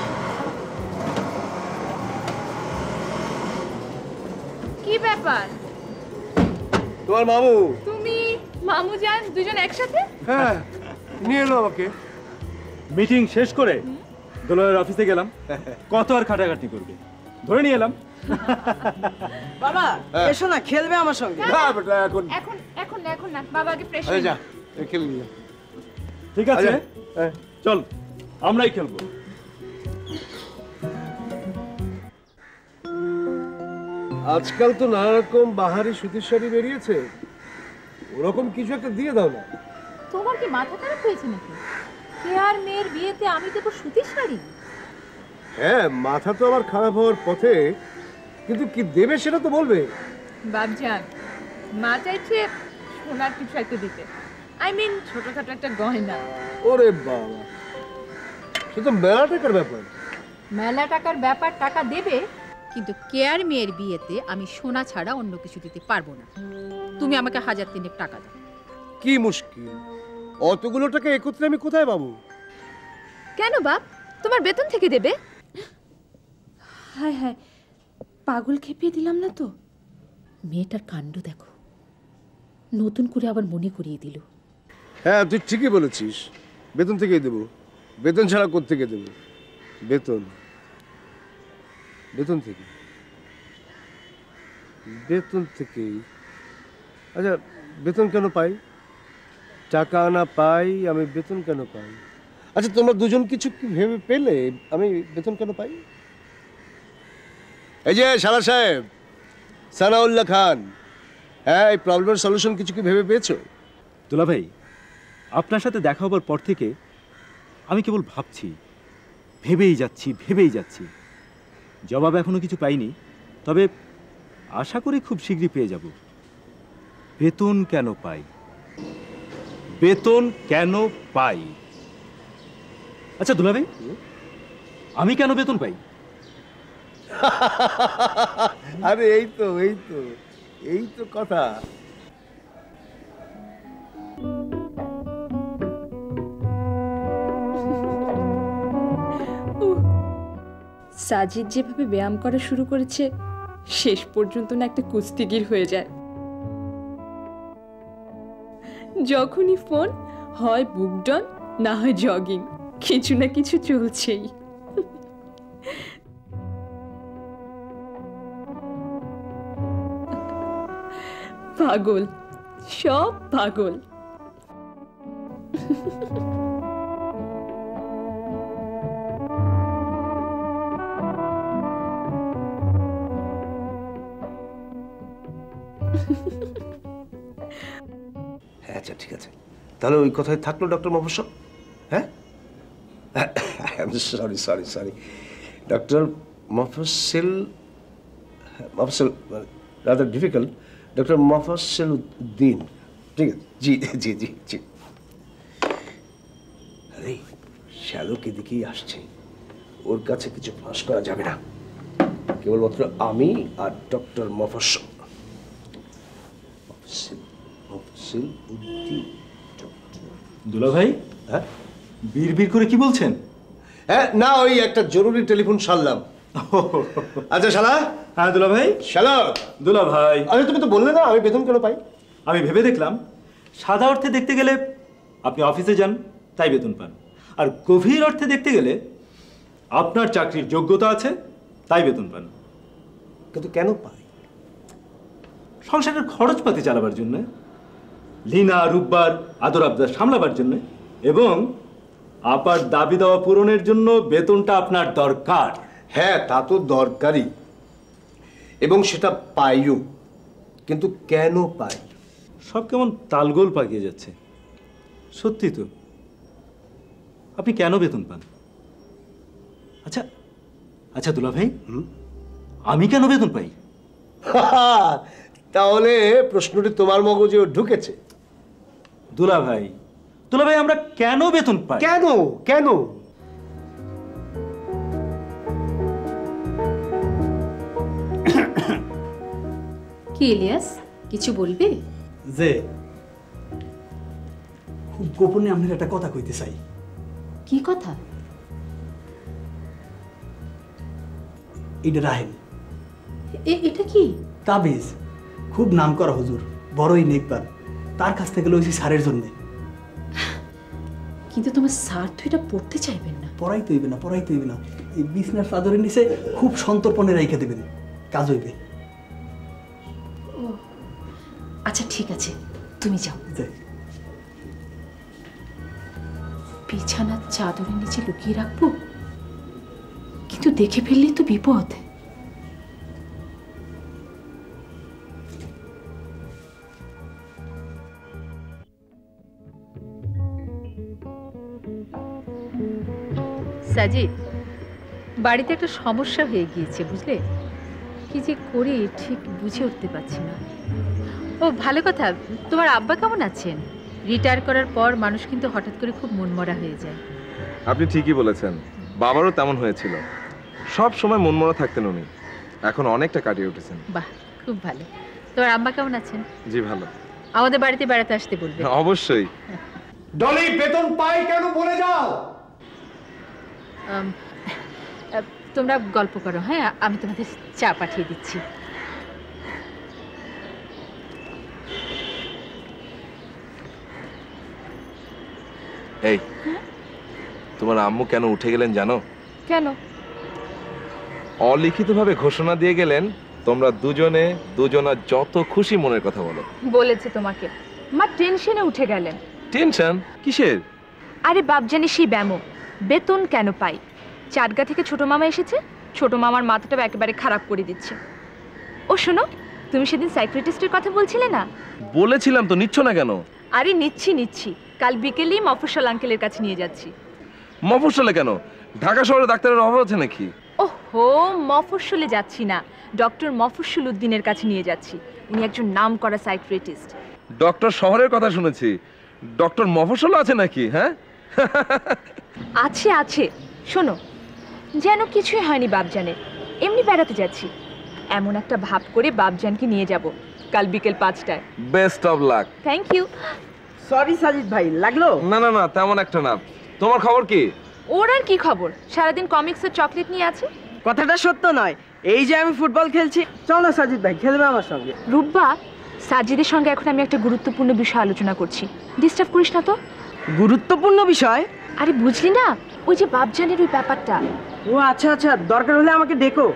কি ব্যাপার? তোমার মামু। তুমি মামু যান দুজন একসাথে? হ্যাঁ, নিয়ে এলো আমাকে। মিটিং শেষ করে দোলার অফিসে গেলাম, কত আর খাটাখাটি করবে, ধরে নিয়ে এলাম। বাবা এসো না, খেলবে আমার সঙ্গে। হ্যাঁ বেটা, এখন এখন এখন না, এখন না, বাবাকে ফ্রেশ আরে যা, খেলে নিয়ে। ঠিক আছে, চল আমরাই খেলবো। আজকাল তো নানা রকম বাহারি সুতির শাড়ি বেরিয়েছে, ওরকম কিছু একটা দিয়ে দাও না। তোমার কি মাথা খারাপ হয়েছে নাকি? কেয়ার মেয়ের বিয়েতে আমি দেবো সুতির শাড়ি? হ্যাঁ, মাথা তো আমার খারাপ হওয়ার পথে, কিন্তু কি দেবে সেটা তো বলবে। বাপজান, মা চাইছে সোনার কিছু একটা দিতে, আই মিন ছোটখাটো একটা গয়না। ওরে বাবা, সে তো মেলা টাকার ব্যাপার। মেলা টাকার ব্যাপার, টাকা দেবে, কিন্তু কেয়ার মেয়ের বিয়েতে আমি সোনা ছাড়া অন্য কিছু দিতে পারবো না। তুমি আমাকে হাজার তিনেক টাকা দাও। কি মুশকিল, অতগুলো টাকা একত্রে আমি কোথায় পাবো? কেন বাপ, তোমার বেতন থেকে দেবে? হায় হায়, পাগল খেপিয়ে দিলাম না তো? মেয়েটার কাণ্ড দেখো, নতুন করে আবার মনে করিয়ে দিল। হ্যাঁ তুই ঠিকই বলেছিস, বেতন থেকেই দেবো। বেতন ছাড়া কোত্থেকে দেবো? বেতন বেতন থেকে বেতন থেকেই আচ্ছা, বেতন কেন পাই? টাকা আনা পাই, আমি বেতন কেন পাই? আচ্ছা তোমরা দুজন কিছু কি ভেবে পেলে আমি বেতন কেন পাই? এই যে সারা সাহেব, সানাউল্লাহ খান, হ্যাঁ এই প্রবলেমের সলিউশন কিছু কি ভেবে পেয়েছো? দুলা ভাই, আপনার সাথে দেখা হবার পর থেকে আমি কেবল ভাবছি, ভেবেই যাচ্ছি ভেবেই যাচ্ছি জবাব এখনো কিছু পাইনি, তবে আশা করি খুব শীঘ্রই পেয়ে যাব। বেতন কেন পাই, বেতন কেন পাই? আচ্ছা দুলা ভাই, আমি কেন বেতন পাই? আরে এই তো এই তো এই তো কথা। সাজিদ যেভাবে ব্যায়াম করা শুরু করেছে, শেষ পর্যন্ত না একটা কুস্তিগির হয়ে যায়। যখনই ফোন, হয় বুকডন না হয় জগিং, কিছু না কিছু চলছেই। পাগল, সব পাগল। আচ্ছা ঠিক আছে, তাহলে ওই কথাই থাকলো ডক্টর মফস্বল। হ্যাঁ sorry sorry sorry doctor Mofassal, Mofassal rather difficult, doctor Mofassal Uddin. ঠিক আছে, জি জি জি জি। আরে শ্যালক এদিকেই আসছে, ওর কাছে কিছু ফাঁস করা যাবে না, কেবলমাত্র আমি আর ডক্টর মফস্সল। মফস্সল মফস্সল উদ্দিন। দুলা ভাই, হ্যাঁ বীর বীর করে কি বলছেন? হ্যাঁ না, ওই একটা জরুরি টেলিফোন সারলাম। আচ্ছা শালা। হ্যাঁ দুলা ভাই। শালা। দুলা ভাই, আরে তুমি তো বললে না আমি বেতন কেন পাই? আমি ভেবে দেখলাম, সাদা অর্থে দেখতে গেলে আপনি অফিসে যান তাই বেতন পান, আর গভীর অর্থে দেখতে গেলে আপনার চাকরির যোগ্যতা আছে তাই বেতন পান। কিন্তু কেন পাই? সংসারের খরচপাতি চালাবার জন্য, লীনা রূপবার আদর আবদার সামলাবার জন্য, এবং আপার দাবি দেওয়া পূরণের জন্য বেতনটা আপনার দরকার। হ্যাঁ তা তো দরকারি, এবং সেটা পাইও, কিন্তু কেন পাই? সব কেমন তালগোল পাকিয়ে যাচ্ছে। সত্যি তো, আপনি কেন বেতন পান? আচ্ছা আচ্ছা দুলা ভাই, আমি কেন বেতন পাই? তাহলে প্রশ্নটি তোমার মগজেও ঢুকেছে। দুলা ভাই, দুলা ভাই আমরা কেন বেতন পাই? কেন কেন? কি ইলিয়াস, কিছু বলবি? যে খুব গোপনে আপনার একটা কথা কইতে চাই। কি কথা? এটা রাহেন। এটা কি? তাবিজ, খুব নাম করা হুজুর, বড়ই নেকবার, তার কাছ থেকে লইছি সারের জন্যে। কিন্তু তোমার স্যার তো এটা পড়তে চাইবেন না। পড়াইতে হইবে না, পড়াইতে হইবে না, এই বিছনার চাদরের নিচে খুব সন্তর্পণে রেখে দেবেন, কাজ হইবে। ও আচ্ছা ঠিক আছে, তুমি যাও। বিছানার চাদরের নিচে লুকিয়ে রাখবো, কিন্তু দেখে ফেললেই তো বিপদ। সাজিদ, বাড়িতে একটা সমস্যা হয়ে গিয়েছে বুঝলে, কি যে করি ঠিক বুঝে উঠতে পারছি না। ও ভালো কথা, তোমার আব্বা কেমন আছেন? রিটায়ার করার পর মানুষ কিন্তু হঠাৎ করে খুব মনমরা হয়ে যায়। আপনি ঠিকই বলেছেন, বাবারও তেমন হয়েছিল, সব সময় মনমরা থাকতেন উনি, এখন অনেকটা কাটিয়ে উঠেছেন। বাহ, খুব ভালো। তোমার আম্মা কেমন আছেন? জি ভালো। আমাদের বাড়িতে বেড়াতে আসতে বলবে। অবশ্যই। ডলি বেতন পাই কেন বলে যাও। আম, আহ, তোমরা গল্প করো, হ্যাঁ, আমি তোমাদের চা পাঠিয়ে দিচ্ছি। এই তোমার আম্মু কেন উঠে গেলেন জানো? কেন? অলিখিতভাবে ঘোষণা দিয়ে গেলেন তোমরা দুজনে দুজনার যত খুশি মনের কথা বলো। বলেছে তোমাকে? মা টেনশনে উঠে গেলেন। টেনশন কিসের? আরে বাপজানি সেই ব্যামো, বেতন কেন পাই? চাটগা থেকে ছোট মামা এসেছে, ছোট মামার মাথাটা একেবারে খারাপ করে দিচ্ছে। ও শোনো, তুমি সেদিন সাইকিয়াট্রিস্টের কথা বলছিলে না? বলেছিলাম তো, নিচ্ছ না কেন? আরে নিচ্ছি নিচ্ছি, কাল বিকেলেই মফস্বল আঙ্কেলের কাছে নিয়ে যাচ্ছি। মফস্বলে কেন? ঢাকা শহরে ডাক্তারের অভাব আছে নাকি? ওহো, মফস্বলে যাচ্ছি না, ডক্টর মফস্বল উদ্দিনের কাছে নিয়ে যাচ্ছি। উনি একজন নামকরা সাইকিয়াট্রিস্ট। ডক্টর শহরের কথা শুনেছি, ডক্টর মফস্বল আছে নাকি? হ্যাঁ আছে আছে। শোনো, যেন কিছুই হয়নি বাপজানের, এমনি বেড়াতে যাচ্ছি। এমন একটা ভাব করে বাপজানকে নিয়ে যাব কাল বিকেল পাঁচটায়। Best of luck. Thank you. Sorry Sajid ভাই, লাগলো? না না না, তেমন একটা না। তোমার খবর কি? ওর আর কি খবর, সারাদিন কমিক্স আর চকলেট নিয়ে আছে। কথাটা সত্য নয়, এই যে আমি ফুটবল খেলছি। চল না সাজিদ ভাই, খেলবে আমার সঙ্গে। রূপবা, সাজিদের সঙ্গে এখন আমি একটা গুরুত্বপূর্ণ বিষয় আলোচনা করছি, ডিস্টার্ব করিস না তো। গুরুত্বপূর্ণ বিষয়? আরে বুঝলি না, ওই যে বাপজানের ওই ব্যাপারটা। ও আচ্ছা আচ্ছা, দরকার হলে আমাকে ডেকো।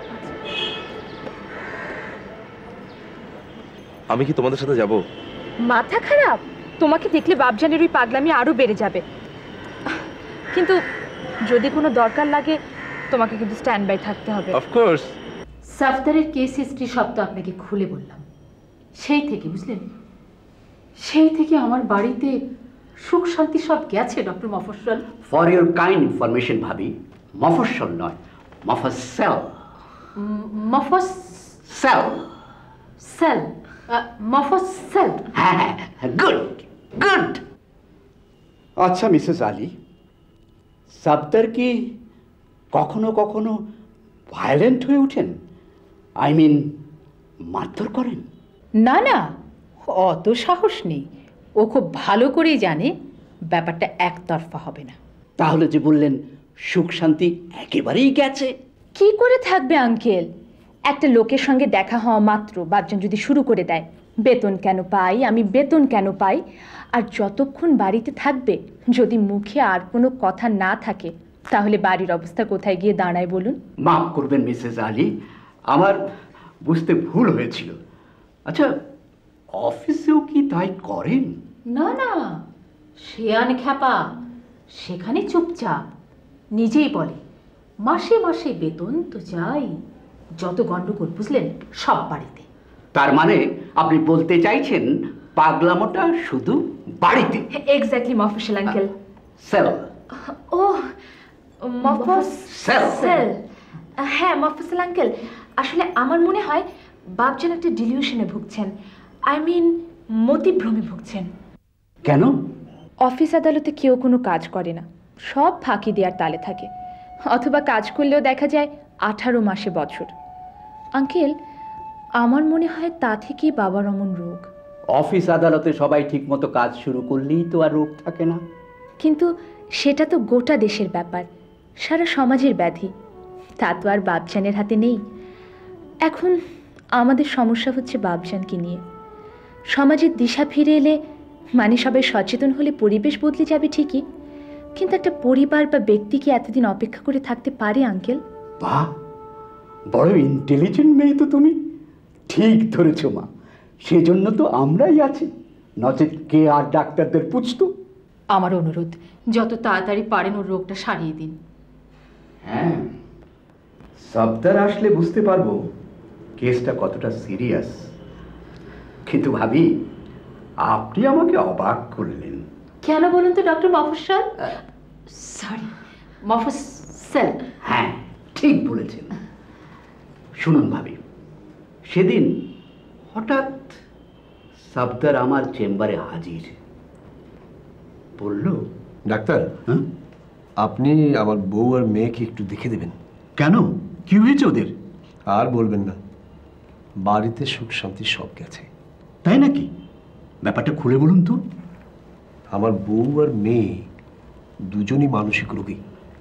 আমি কি তোমাদের সাথে যাব? মাথা খারাপ? তোমাকে দেখলে বাপজানের ওই পাগলামি আরো বেড়ে যাবে। কিন্তু যদি কোনো দরকার লাগে তোমাকে কিন্তু স্ট্যান্ড বাই থাকতে হবে। Of course. সাফদারের কেস হিস্ট্রি সব তো আপনাকে খুলে বললাম। সেই থেকে বুঝলেন, সেই থেকে আমার বাড়িতে সুখ শান্তি সব গেছে ডক্টর মফস্বল। ফর ইউর কাইন্ড ইনফরমেশন ভাবি, মফস্বল নয়, মফস্বল। মফস্বল সেল, মফস্বল। হ্যাঁ হ্যাঁ, গুড গুড। আচ্ছা মিসেস আলী, সাফদার কি কখনো কখনো ভায়োলেন্ট হয়ে ওঠেন? আই মিন মারধর করেন? না না, অত সাহস নেই। ও খুব ভালো করেই জানে ব্যাপারটা একতরফা হবে না। তাহলে যে বললেন সুখ শান্তি একেবারেই গেছে? কি করে থাকবে আঙ্কেল? একটা লোকের সঙ্গে দেখা হওয়া মাত্র বাপজান যদি শুরু করে দেয়, বেতন কেন পাই আমি, বেতন কেন পাই, আর যতক্ষণ বাড়িতে থাকবে যদি মুখে আর কোনো কথা না থাকে, তাহলে বাড়ির অবস্থা কোথায় গিয়ে দাঁড়ায় বলুন? মাফ করবেন মিসেস আলী, আমার বুঝতে ভুল হয়েছিল। আচ্ছা, অফিসেও কি তাই করেন? না না, শেয়ান খ্যাপা সেখানে চুপচাপ, নিজেই বলে মাসে মাসে বেতন তো চাই। যত গন্ডগোল বুঝলেন সব বাড়িতে। তার মানে আপনি বলতে চাইছেন পাগলামোটা শুধু বাড়িতে? এক্স্যাক্টলি মফস্বল আঙ্কেল। সেল। ও মফস্বল, হ্যাঁ মফস্বল আঙ্কেল। আসলে আমার মনে হয় বাপজান একটা ডিলিউশনে ভুগছেন, আই মিন মতিভ্রমে ভুগছেন। কেন? অফিস আদালতে কেউ কোনো কাজ করে না, সব ফাঁকি দেওয়ার তালে থাকে, অথবা কাজ করলেও দেখা যায় আঠারো মাসে বছর। আঙ্কেল, আমার মনে হয় তা থেকেই বাবার অমন রোগ। অফিস আদালতে সবাই ঠিকমতো কাজ শুরু করলেই তো আর রোগ থাকে না। কিন্তু সেটা তো গোটা দেশের ব্যাপার, সারা সমাজের ব্যাধি, তা তো আর বাপজানের হাতে নেই। এখন আমাদের সমস্যা হচ্ছে বাপজানকে নিয়ে। সমাজের দিশা ফিরে এলে, মানে সবাই সচেতন হলে পরিবেশ বদলে যাবে ঠিকই, কিন্তু একটা পরিবার বা ব্যক্তি কি এতদিন অপেক্ষা করে থাকতে পারে আঙ্কেল? বাহ, বড় ইন্টেলিজেন্ট মেয়ে তো তুমি। ঠিক ধরেছ মা, সেজন্য তো আমরাই আছি, নচেত কে আর ডাক্তারদের পুছতো? আমার অনুরোধ, যত তাড়াতাড়ি পারেন ওর রোগটা সারিয়ে দিন। হ্যাঁ, সাফদার আসলে বুঝতে পারবো কেসটা কতটা সিরিয়াস। কিন্তু ভাবি, আপনি আমাকে অবাক করলেন। কেন বলুন তো ডক্টর মফস্বল? সরি, মফস্বল। হ্যাঁ, ঠিক বলেছেন। শুনুন ভাবি, সেদিন হঠাৎ সাফদার আমার চেম্বারে হাজির। বলল, ডাক্তার, আপনি আমার বউ আর মেয়েকে একটু দেখে দেবেন। কেন, কি হয়েছে ওদের? আর বলবেন না, বাড়িতে সুখ শান্তি সব গেছে। তাই নাকি? ব্যাপারটা খুলে বলুন তো। আমার বউ আর মেয়ে দুজনই মানসিক রোগী।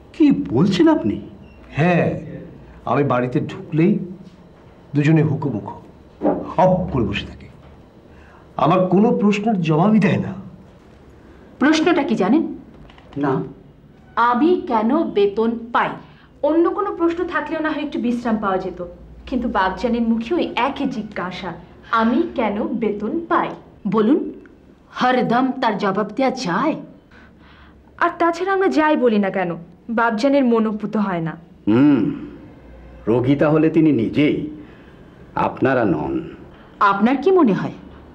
কি বলছেন আপনি? হ্যাঁ, আমি বাড়িতে ঢুকলেই দুজনে হুকুমুখো অপ করে বসে থাকে। আমার কোনো প্রশ্নের জবাবই দেয় না। প্রশ্নটা কি জানেন? না। আমি কেন বেতন পাই? অন্য কোনো প্রশ্ন থাকলেও না হয় একটু বিশ্রাম পাওয়া যেত, কিন্তু বাপজানের মুখে ওই একই জিজ্ঞাসা, আমি কেন বেতন পাই। বলুন, হরদম তার জবাব দেওয়া যায়? আর তাছাড়া আমরা যাই বলি না কেন, বাপজানের মনোপুত হয় না। হুম, রোগী তাহলে তিনি নিজেই, আপনারা নন। আপনার কি মনে হয়?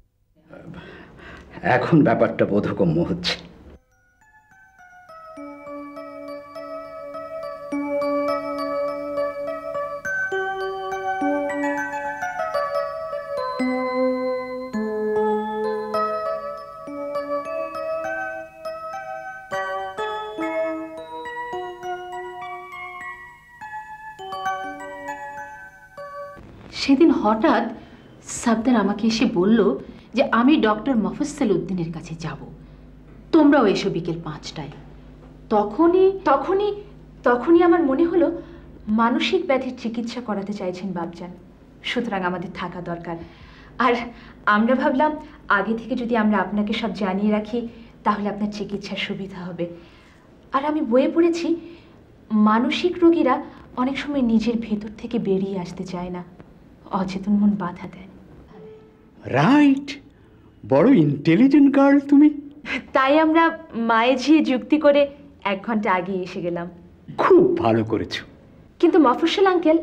এখন ব্যাপারটা বোধগম্য হচ্ছে। সেদিন হঠাৎ সাবদার আমাকে এসে বলল যে আমি ডক্টর মফস্সল উদ্দিনের কাছে যাব, তোমরাও এসো বিকেল পাঁচটায়। তখনই তখনই তখনই আমার মনে হলো মানসিক ব্যাধির চিকিৎসা করাতে চাইছেন বাপজান, সুতরাং আমাদের থাকা দরকার। আর আমরা ভাবলাম আগে থেকে যদি আমরা আপনাকে সব জানিয়ে রাখি তাহলে আপনার চিকিৎসার সুবিধা হবে। আর আমি বইয়ে পড়েছি মানসিক রোগীরা অনেক সময় নিজের ভেতর থেকে বেরিয়ে আসতে চায় না, অচেতন মন বাধা দেয়। রাইট, বড় ইন্টেলিজেন্ট গার্ল তুমি। তাই আমরা মায়ে ঝিয়ে যুক্তি করে এক ঘন্টা আগে এসে গেলাম। খুব ভালো করেছো। কিন্তু Mofassal uncle,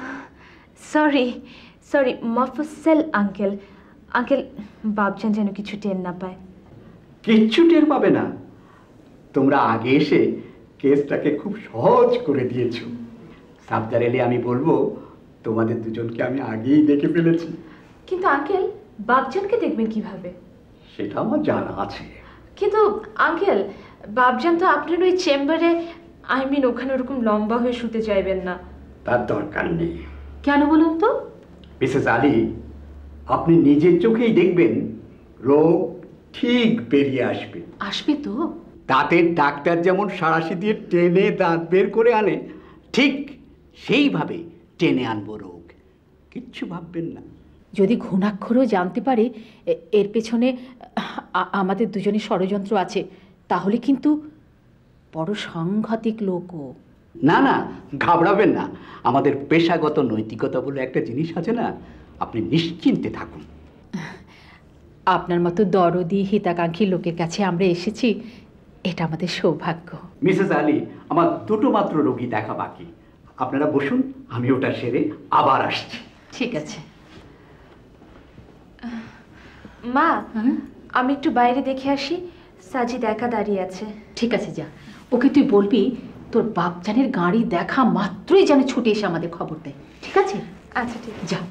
sorry sorry Mofassal uncle, uncle বাপজান যেন কিছু টের না পায়। কিচ্ছু টের পাবে না, তোমরা আগে এসে কেসটাকে খুব সহজ করে দিয়েছো। সাবদার এলে আমি বলবো তোমাদের দুজনকে আমি আগেই দেখে ফেলেছি। কিন্তু আঙ্কেল বাপজানকে দেখবেন কিভাবে? সেটা আমার জানা আছে। কিন্তু আঙ্কেল বাপজান তো আপনার ওই চেম্বারে, আই মিন ওখানে ওরকম লম্বা হয়ে শুতে চাইবেন না। তার দরকার নেই। কেন বলুন তো? মিসেস আলী, আপনি নিজের চোখেই দেখবেন রোগ ঠিক বেরিয়ে আসবে। আসবে তো? দাঁতের ডাক্তার যেমন সাঁড়াশি দিয়ে টেনে দাঁত বের করে আনে, ঠিক সেইভাবে টেনে আনবো রোগ। কিচ্ছু ভাববেন না। যদি ঘুণাক্ষরও জানতে পারে এর পেছনে আমাদের দুজনের ষড়যন্ত্র আছে, তাহলে কিন্তু বড় সাংঘাতিক লোকও। না না, ঘাবড়াবেন না। আমাদের পেশাগত নৈতিকতা বলে একটা জিনিস আছে না, আপনি নিশ্চিন্তে থাকুন। আপনার মতো দরদি হিতাকাঙ্ক্ষী লোকের কাছে আমরা এসেছি, এটা আমাদের সৌভাগ্য। মিসেস আলী, আমার দুটো মাত্র রোগী দেখা বাকি। আপনারা বসুন, আমি ওটা সেরে আবার আসছি। ঠিক আছে। মা, আমি একটু বাইরে দেখে আসি, সাজিদ একা দাঁড়িয়ে আছে। ঠিক আছে, যা। ওকে তুই বলবি তোর বাপজানের গাড়ি দেখা মাত্রই যেন ছুটে এসে আমাদের খবর দেয়, ঠিক আছে? আচ্ছা ঠিক আছে, যা।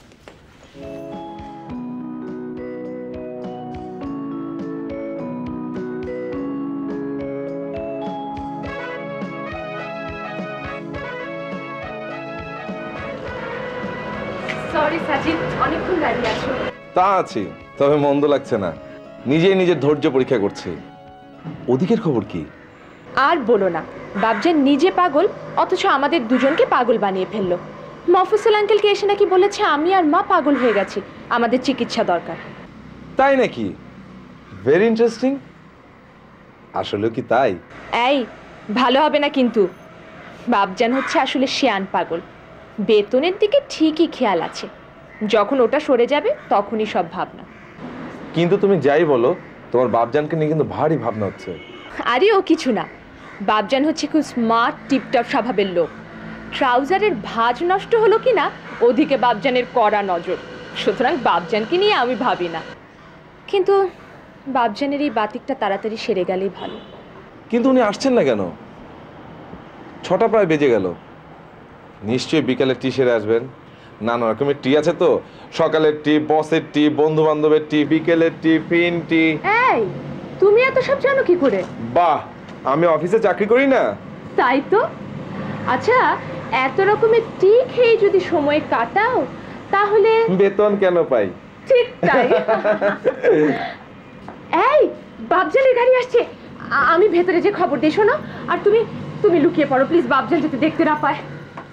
সরি সাজিদ, অনেকক্ষণ দাঁড়িয়ে আছো। তা আছি, তবে মন্দ লাগছে না। নিজেই নিজের ধৈর্য পরীক্ষা করছি। ওদিকের খবর কি? আর বলো না, বাপজান নিজে পাগল, অথচ আমাদের দুজনকে পাগল বানিয়ে ফেললো। মফস্সল আঙ্কেলকে এসে নাকি বলেছে আমি আর মা পাগল হয়ে গেছি, আমাদের চিকিৎসা দরকার। তাই নাকি? Very interesting. আসলে কি তাই? এই ভালো হবে না কিন্তু। বাপজান হচ্ছে আসলে শিয়ান পাগল। বেতনের দিকে ঠিকই খেয়াল আছে, যখন ওটা সরে যাবে তখনই সব ভাবনা। কিন্তু তুমি যাই বলো, তোমার বাপজানকে নিয়ে কিন্তু ভারী ভাবনা হচ্ছে। আরে ও কিছু না, বাপজান হচ্ছে খুব স্মার্ট টিপটপ স্বভাবের লোক। ট্রাউজারের ভাঁজ নষ্ট হলো কিনা ওদিকে বাপজানের কড়া নজর, সুতরাং বাপজানকে নিয়ে আমি ভাবি না। কিন্তু বাপজানের এই বাতিকটা তাড়াতাড়ি সেরে গেলেই ভালো। কিন্তু উনি আসছেন না কেন? ছটা প্রায় বেজে গেল। নিশ্চয়ই বিকালে টি সেরে আসবেন। নানা রকমের টি আছে তো, সকালের টি, বসের টি, বন্ধু বান্ধবের টি, বিকেলের টি, ফিন টি। এই তুমি এত সব জানো কি করে? বাহ, আমি অফিসে চাকরি করি না? তাই তো। আচ্ছা, এত রকমের টি খেয়ে যদি সময় কাটাও তাহলে বেতন কেন পাই? ঠিক তাই। এই বাপজানের গাড়ি আসছে, আমি ভেতরে যে খবর দিই শোনো। আর তুমি তুমি লুকিয়ে পড়ো প্লিজ, বাপজান যাতে দেখতে না পায়।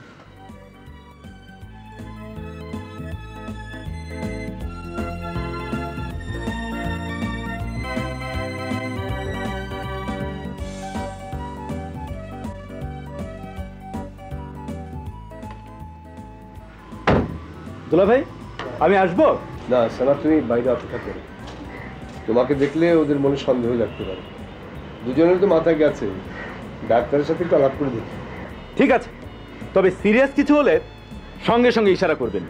দুলা ভাই, আমি আসবো? না সানা, তুমি বাইরে অপেক্ষা করো। তোমাকে দেখলে ওদের মনে সন্দেহ লাগতে পারে। দুজনের তো মাথায় গেছে, ডাক্তারের সাথে একটু আলাপ করে দেখি। ঠিক আছে, তবে সিরিয়াস কিছু হলে সঙ্গে সঙ্গে ইশারা করবেন।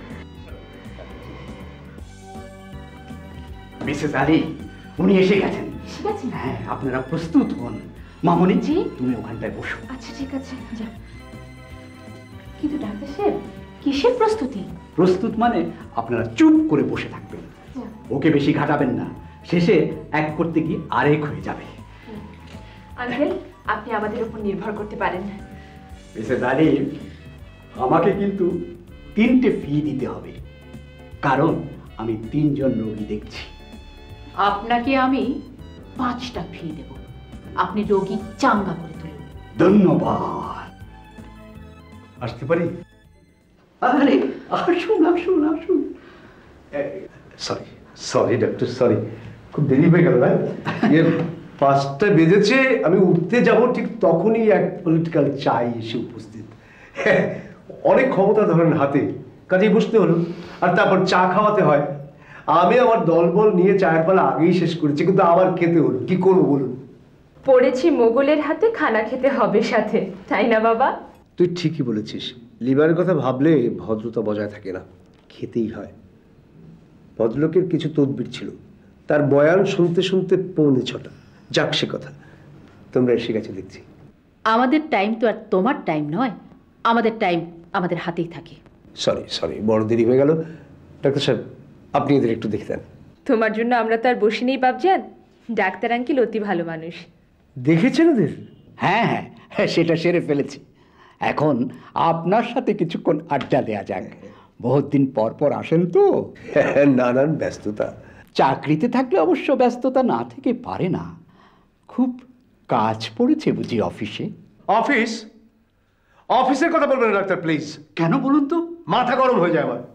মিসেস আলী, উনি এসে গেছেন। হ্যাঁ, আপনারা প্রস্তুত হন। মামনি জি, তুমি ওখানটায় বসো। আচ্ছা ঠিক আছে, যা। কিন্তু ডাক্তার সাহেব, কিসের প্রস্তুতি? প্রস্তুত মানে আপনারা চুপ করে বসে থাকবেন, ওকে বেশি ঘাটাবেন না, শেষে এক করতে গিয়ে আরেক হয়ে যাবে। আঙ্কেল, আপনি আমাদের উপর নির্ভর করতে পারেন। মিসেস আলী, আমাকে কিন্তু তিনটে ফি দিতে হবে, কারণ আমি তিনজন রোগী দেখছি। আপনাকে আমি পাঁচটা ফি দেব, আপনি রোগী চাঙ্গা করে তুলুন। ধন্যবাদ। আসতে পারি? আরে আসুন আসুন আসুন। সরি সরি ডাক্তার, সরি, খুব দেরি হয়ে গেল। ভাই ইয়ে পাঁচটা বেজেছে, আমি উঠতে যাব ঠিক তখনই এক পলিটিক্যাল চাই এসে উপস্থিত। অনেক ক্ষমতা ধরেন হাতে, কাজেই বসতে হলো, আর তারপর চা খাওয়াতে হয়। আমি আমার দলবল নিয়ে চায়ের পালা আগেই শেষ করেছি, কিন্তু আবার খেতে হলো, কি করবো বলুন? পড়েছি মোগলের হাতে খানা খেতে হবে সাথে, তাই না বাবা? তুই ঠিকই বলেছিস, লিভারের কথা ভাবলে ভদ্রতা বজায় থাকে না, খেতেই হয়। ভদ্রলোকের কিছু তদবির ছিল, তার বয়ান শুনতে শুনতে পৌনে ছটা। যাক সে কথা, তোমরা এসে গেছো দেখছি। আমাদের টাইম তো আর তোমার টাইম নয়, আমাদের টাইম আমাদের হাতেই থাকে। সরি সরি, বড় দেরি হয়ে গেল। ডাক্তার সাহেব, আপনি এদের একটু দেখে দেন। তোমার জন্য আমরা তো আর বসে নেই বাপজান, ডাক্তার আঙ্কেল অতি ভালো মানুষ। দেখেছেন ওদের? হ্যাঁ হ্যাঁ, সেটা সেরে ফেলেছি। এখন আপনার সাথে কিছুক্ষণ আড্ডা দেয়া যাক। বহুত দিন পর পর আসেন তো। নানান ব্যস্ততা। চাকরিতে থাকলে অবশ্য ব্যস্ততা না থেকে পারে না। খুব কাজ পড়েছে বুঝি অফিসে? অফিস অফিসের কথা বলবেন ডাক্তার প্লিজ। কেন বলুন তো? মাথা গরম হয়ে যায় আমার।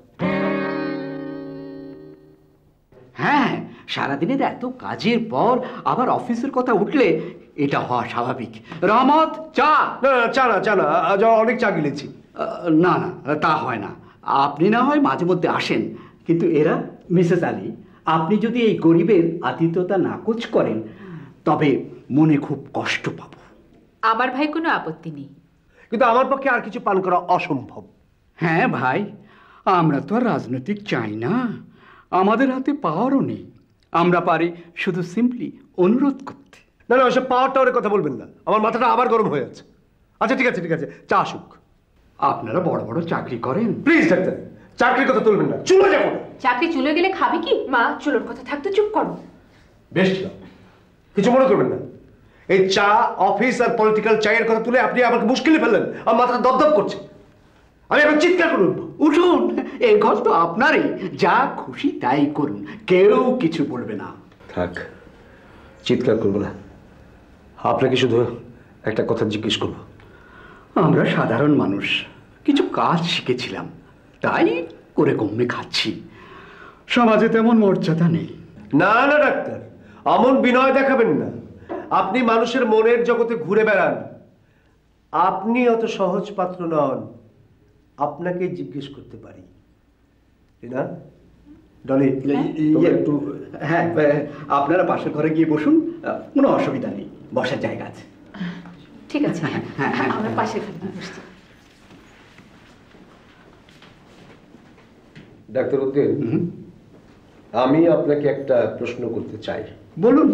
হ্যাঁ, সারাদিনের এত কাজের পর আবার অফিসের কথা উঠলে এটা হওয়া স্বাভাবিক। রহমত, চা। না চা না, চা না, অনেক চা গিলেছি। না না, তা হয় না। আপনি না হয় মাঝে মধ্যে আসেন, কিন্তু এরা, মিসেস আলী, আপনি যদি এই গরিবের আতিথ্যতা নাকচ করেন তবে মনে খুব কষ্ট পাবো। আমার ভাই কোনো আপত্তি নেই, কিন্তু আমার পক্ষে আর কিছু পান করা অসম্ভব। হ্যাঁ ভাই, আমরা তো আর রাজনৈতিক চাই না, আমাদের হাতে পাওয়ারও নেই। আমরা পারি শুধু সিম্পলি অনুরোধ করতে। না না, ওইসব পাওয়ার টাওয়ারের কথা বলবেন না, আমার মাথাটা আবার গরম হয়ে যাচ্ছে। আচ্ছা ঠিক আছে ঠিক আছে, চা আসুক। আপনারা বড় বড় চাকরি করেন, প্লিজ ডাক্তার, চাকরির কথা তুলবেন না, চুলো যাবো। চাকরি চলে গেলে খাবে কি? মা, চুলোর কথা থাকতে চুপ করো। বেশ, কিছু মনে করবেন না। এই চা, অফিস আর পলিটিক্যাল চায়ের কথা তুলে আপনি আমাকে মুশকিলে ফেললেন, আমার মাথাটা দপদপ করছে। আমি এখন চিৎকার করুন। উঠুন, এই ঘর তো আপনারই, যা খুশি তাই করুন, কেউ কিছু বলবে না। থাক, চিৎকার করবো না। আপনাকে শুধু একটা কথা জিজ্ঞেস করবো। আমরা সাধারণ মানুষ, কিছু কাজ শিখেছিলাম, তাই করে কমে খাচ্ছি। সমাজে তেমন মর্যাদা নেই। না না ডাক্তার, অমন বিনয় দেখাবেন না। আপনি মানুষের মনের জগতে ঘুরে বেড়ান, আপনি অত সহজ পাত্র নন। আপনাকে জিজ্ঞেস করতে পারি না ডলি? একটু হ্যাঁ, আপনারা পাশের ঘরে গিয়ে বসুন, কোনো অসুবিধা নেই, বসার জায়গা আছে। ঠিক আছে, আমরা পাশের ঘরে বসছি। ডাক্তার উদ্দিন, আমি আপনাকে একটা প্রশ্ন করতে চাই। বলুন।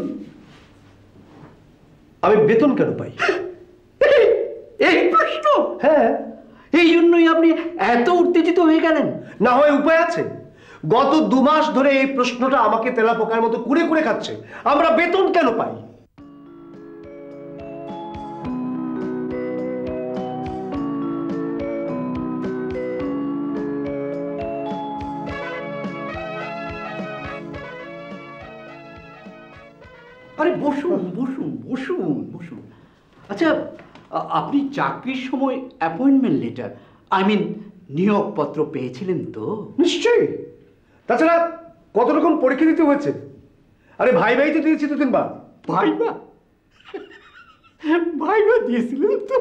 আমি বেতন কেন পাই? এই প্রশ্ন? হ্যাঁ। এই জন্যই আপনি এত উত্তেজিত হয়ে গেলেন? না হয় উপায় আছে? গত দু মাস ধরে এই প্রশ্নটা আমাকে তেলা পোকার মতো কুড়ে কুড়ে খাচ্ছে। আমরা বেতন কেন পাই? আরে বসুন বসুন বসুন বসুন। আচ্ছা, আপনি চাকরির সময় অ্যাপয়েন্টমেন্ট লেটার আই মিন নিয়োগপত্র পেয়েছিলেন তো? নিশ্চয়ই। তাছাড়া কত রকম পরীক্ষা দিতে হয়েছে। আরে ভাই ভাই তো দিয়েছি দু তিনবার। ভাইবা ভাইবা দিয়েছিলেন তো?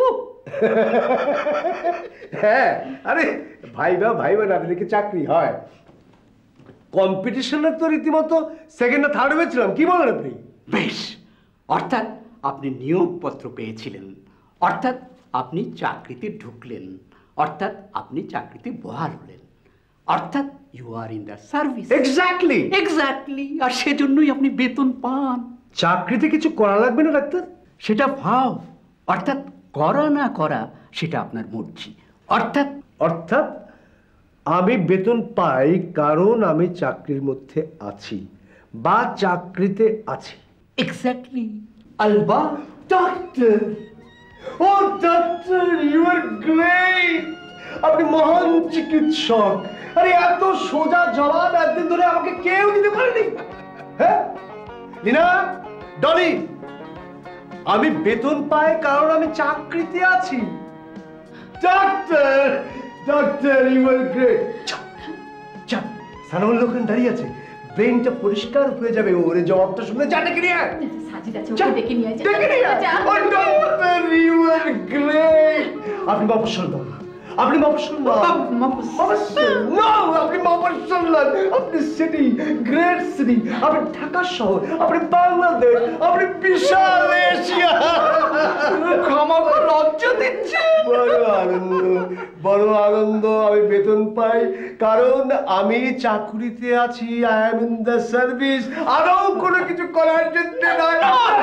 হ্যাঁ, আরে ভাইবা ভাইবা না দিলে কি চাকরি হয়? কম্পিটিশনে তো রীতিমতো সেকেন্ড না থার্ড হয়েছিলাম। কি বলেন আপনি? বেশ, অর্থাৎ আপনি নিয়োগপত্র পেয়েছিলেন, অর্থাৎ আপনি চাকরিতে ঢুকলেন, অর্থাৎ আপনি চাকরিতে বহাল হলেন, অর্থাৎ you are in the service. Exactly exactly. আর সেজন্যই আপনি বেতন পান। চাকরিতে কিছু করা লাগবে না ডাক্তার? সেটা ভাব, অর্থাৎ করা না করা সেটা আপনার মর্জি। অর্থাৎ অর্থাৎ আমি বেতন পাই কারণ আমি চাকরির মধ্যে আছি বা চাকরিতে আছি। এক্স্যাক্টলি। আলবা ডক্টর, ও ডক্টর, ইউ আর গ্রেট। আপনি মহান চিকিৎসক। আরে এত সোজা জবাব একদিন ধরে আমাকে কেউ দিতে পারেনি। হ্যাঁ লীনা, ডলি, আমি বেতন পাই কারণ আমি চাকরিতে আছি। Doctor, doctor, you are great. চল, সানাউল ওখানে দাঁড়িয়ে আছে, ব্রেনটা পরিষ্কার হয়ে যাবে ওরে জবাবটা শুনে। যা ডেকে নিয়ে আয়। সাজিদ আছে, ওকে ডেকে নিয়ে আয়। ডেকে নিয়ে আয়। ও ডক্টর, ইউ আর গ্রেট। আপনি মফস্বল নন, আপনি মফস্বল নন, মফস্বল নন, আপনি মফস্বল নন, আপনি সিটি, গ্রেট সিটি, আপনি ঢাকা শহর, আপনি বাংলাদেশ, আপনি বিশাল এশিয়া। আমাকে লজ্জা দিচ্ছে। বড় আনন্দ, বড় আনন্দ। আমি বেতন পাই কারণ আমি চাকরিতে আছি। I am in the service. আরো কোনো কিছু করার জন্য নয়।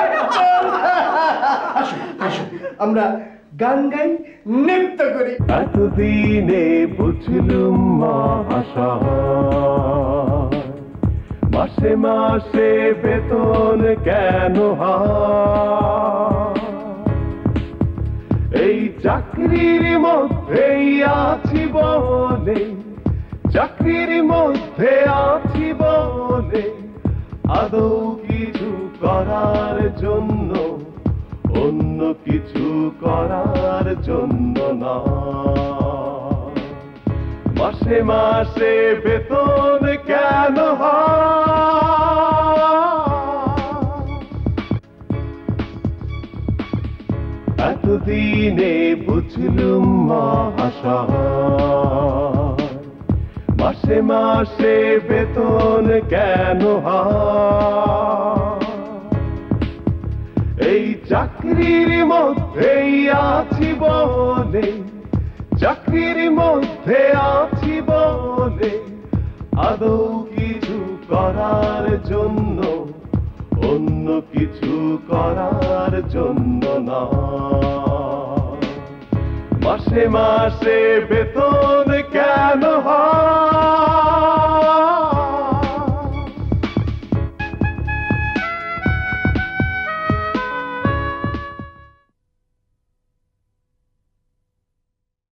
আসুন, আসুন, আমরা গান গাই, নৃত্য করি। এতদিনে বুঝলুম মহাশয়, মাসে মাসে বেতন কেন হয়? এই চাকরির মধ্যেই আছি বলে, চাকরির মধ্যে আছি বলে আদৌ কিছু করার জন্য, অন্য কিছু করার জন্য না। মাসে মাসে বেতন কেন হয়? এতদিনে বুঝলুম মহাশয়, মাসে মাসে বেতন কেন হয়? এই চাকরির মধ্যেই আছি বলে, চাকরির মধ্যে আছি বলে আদৌ কিছু করার জন্য, অন্য কিছু করার জন্য না। মাসে মাসে বেতন কেন হয়?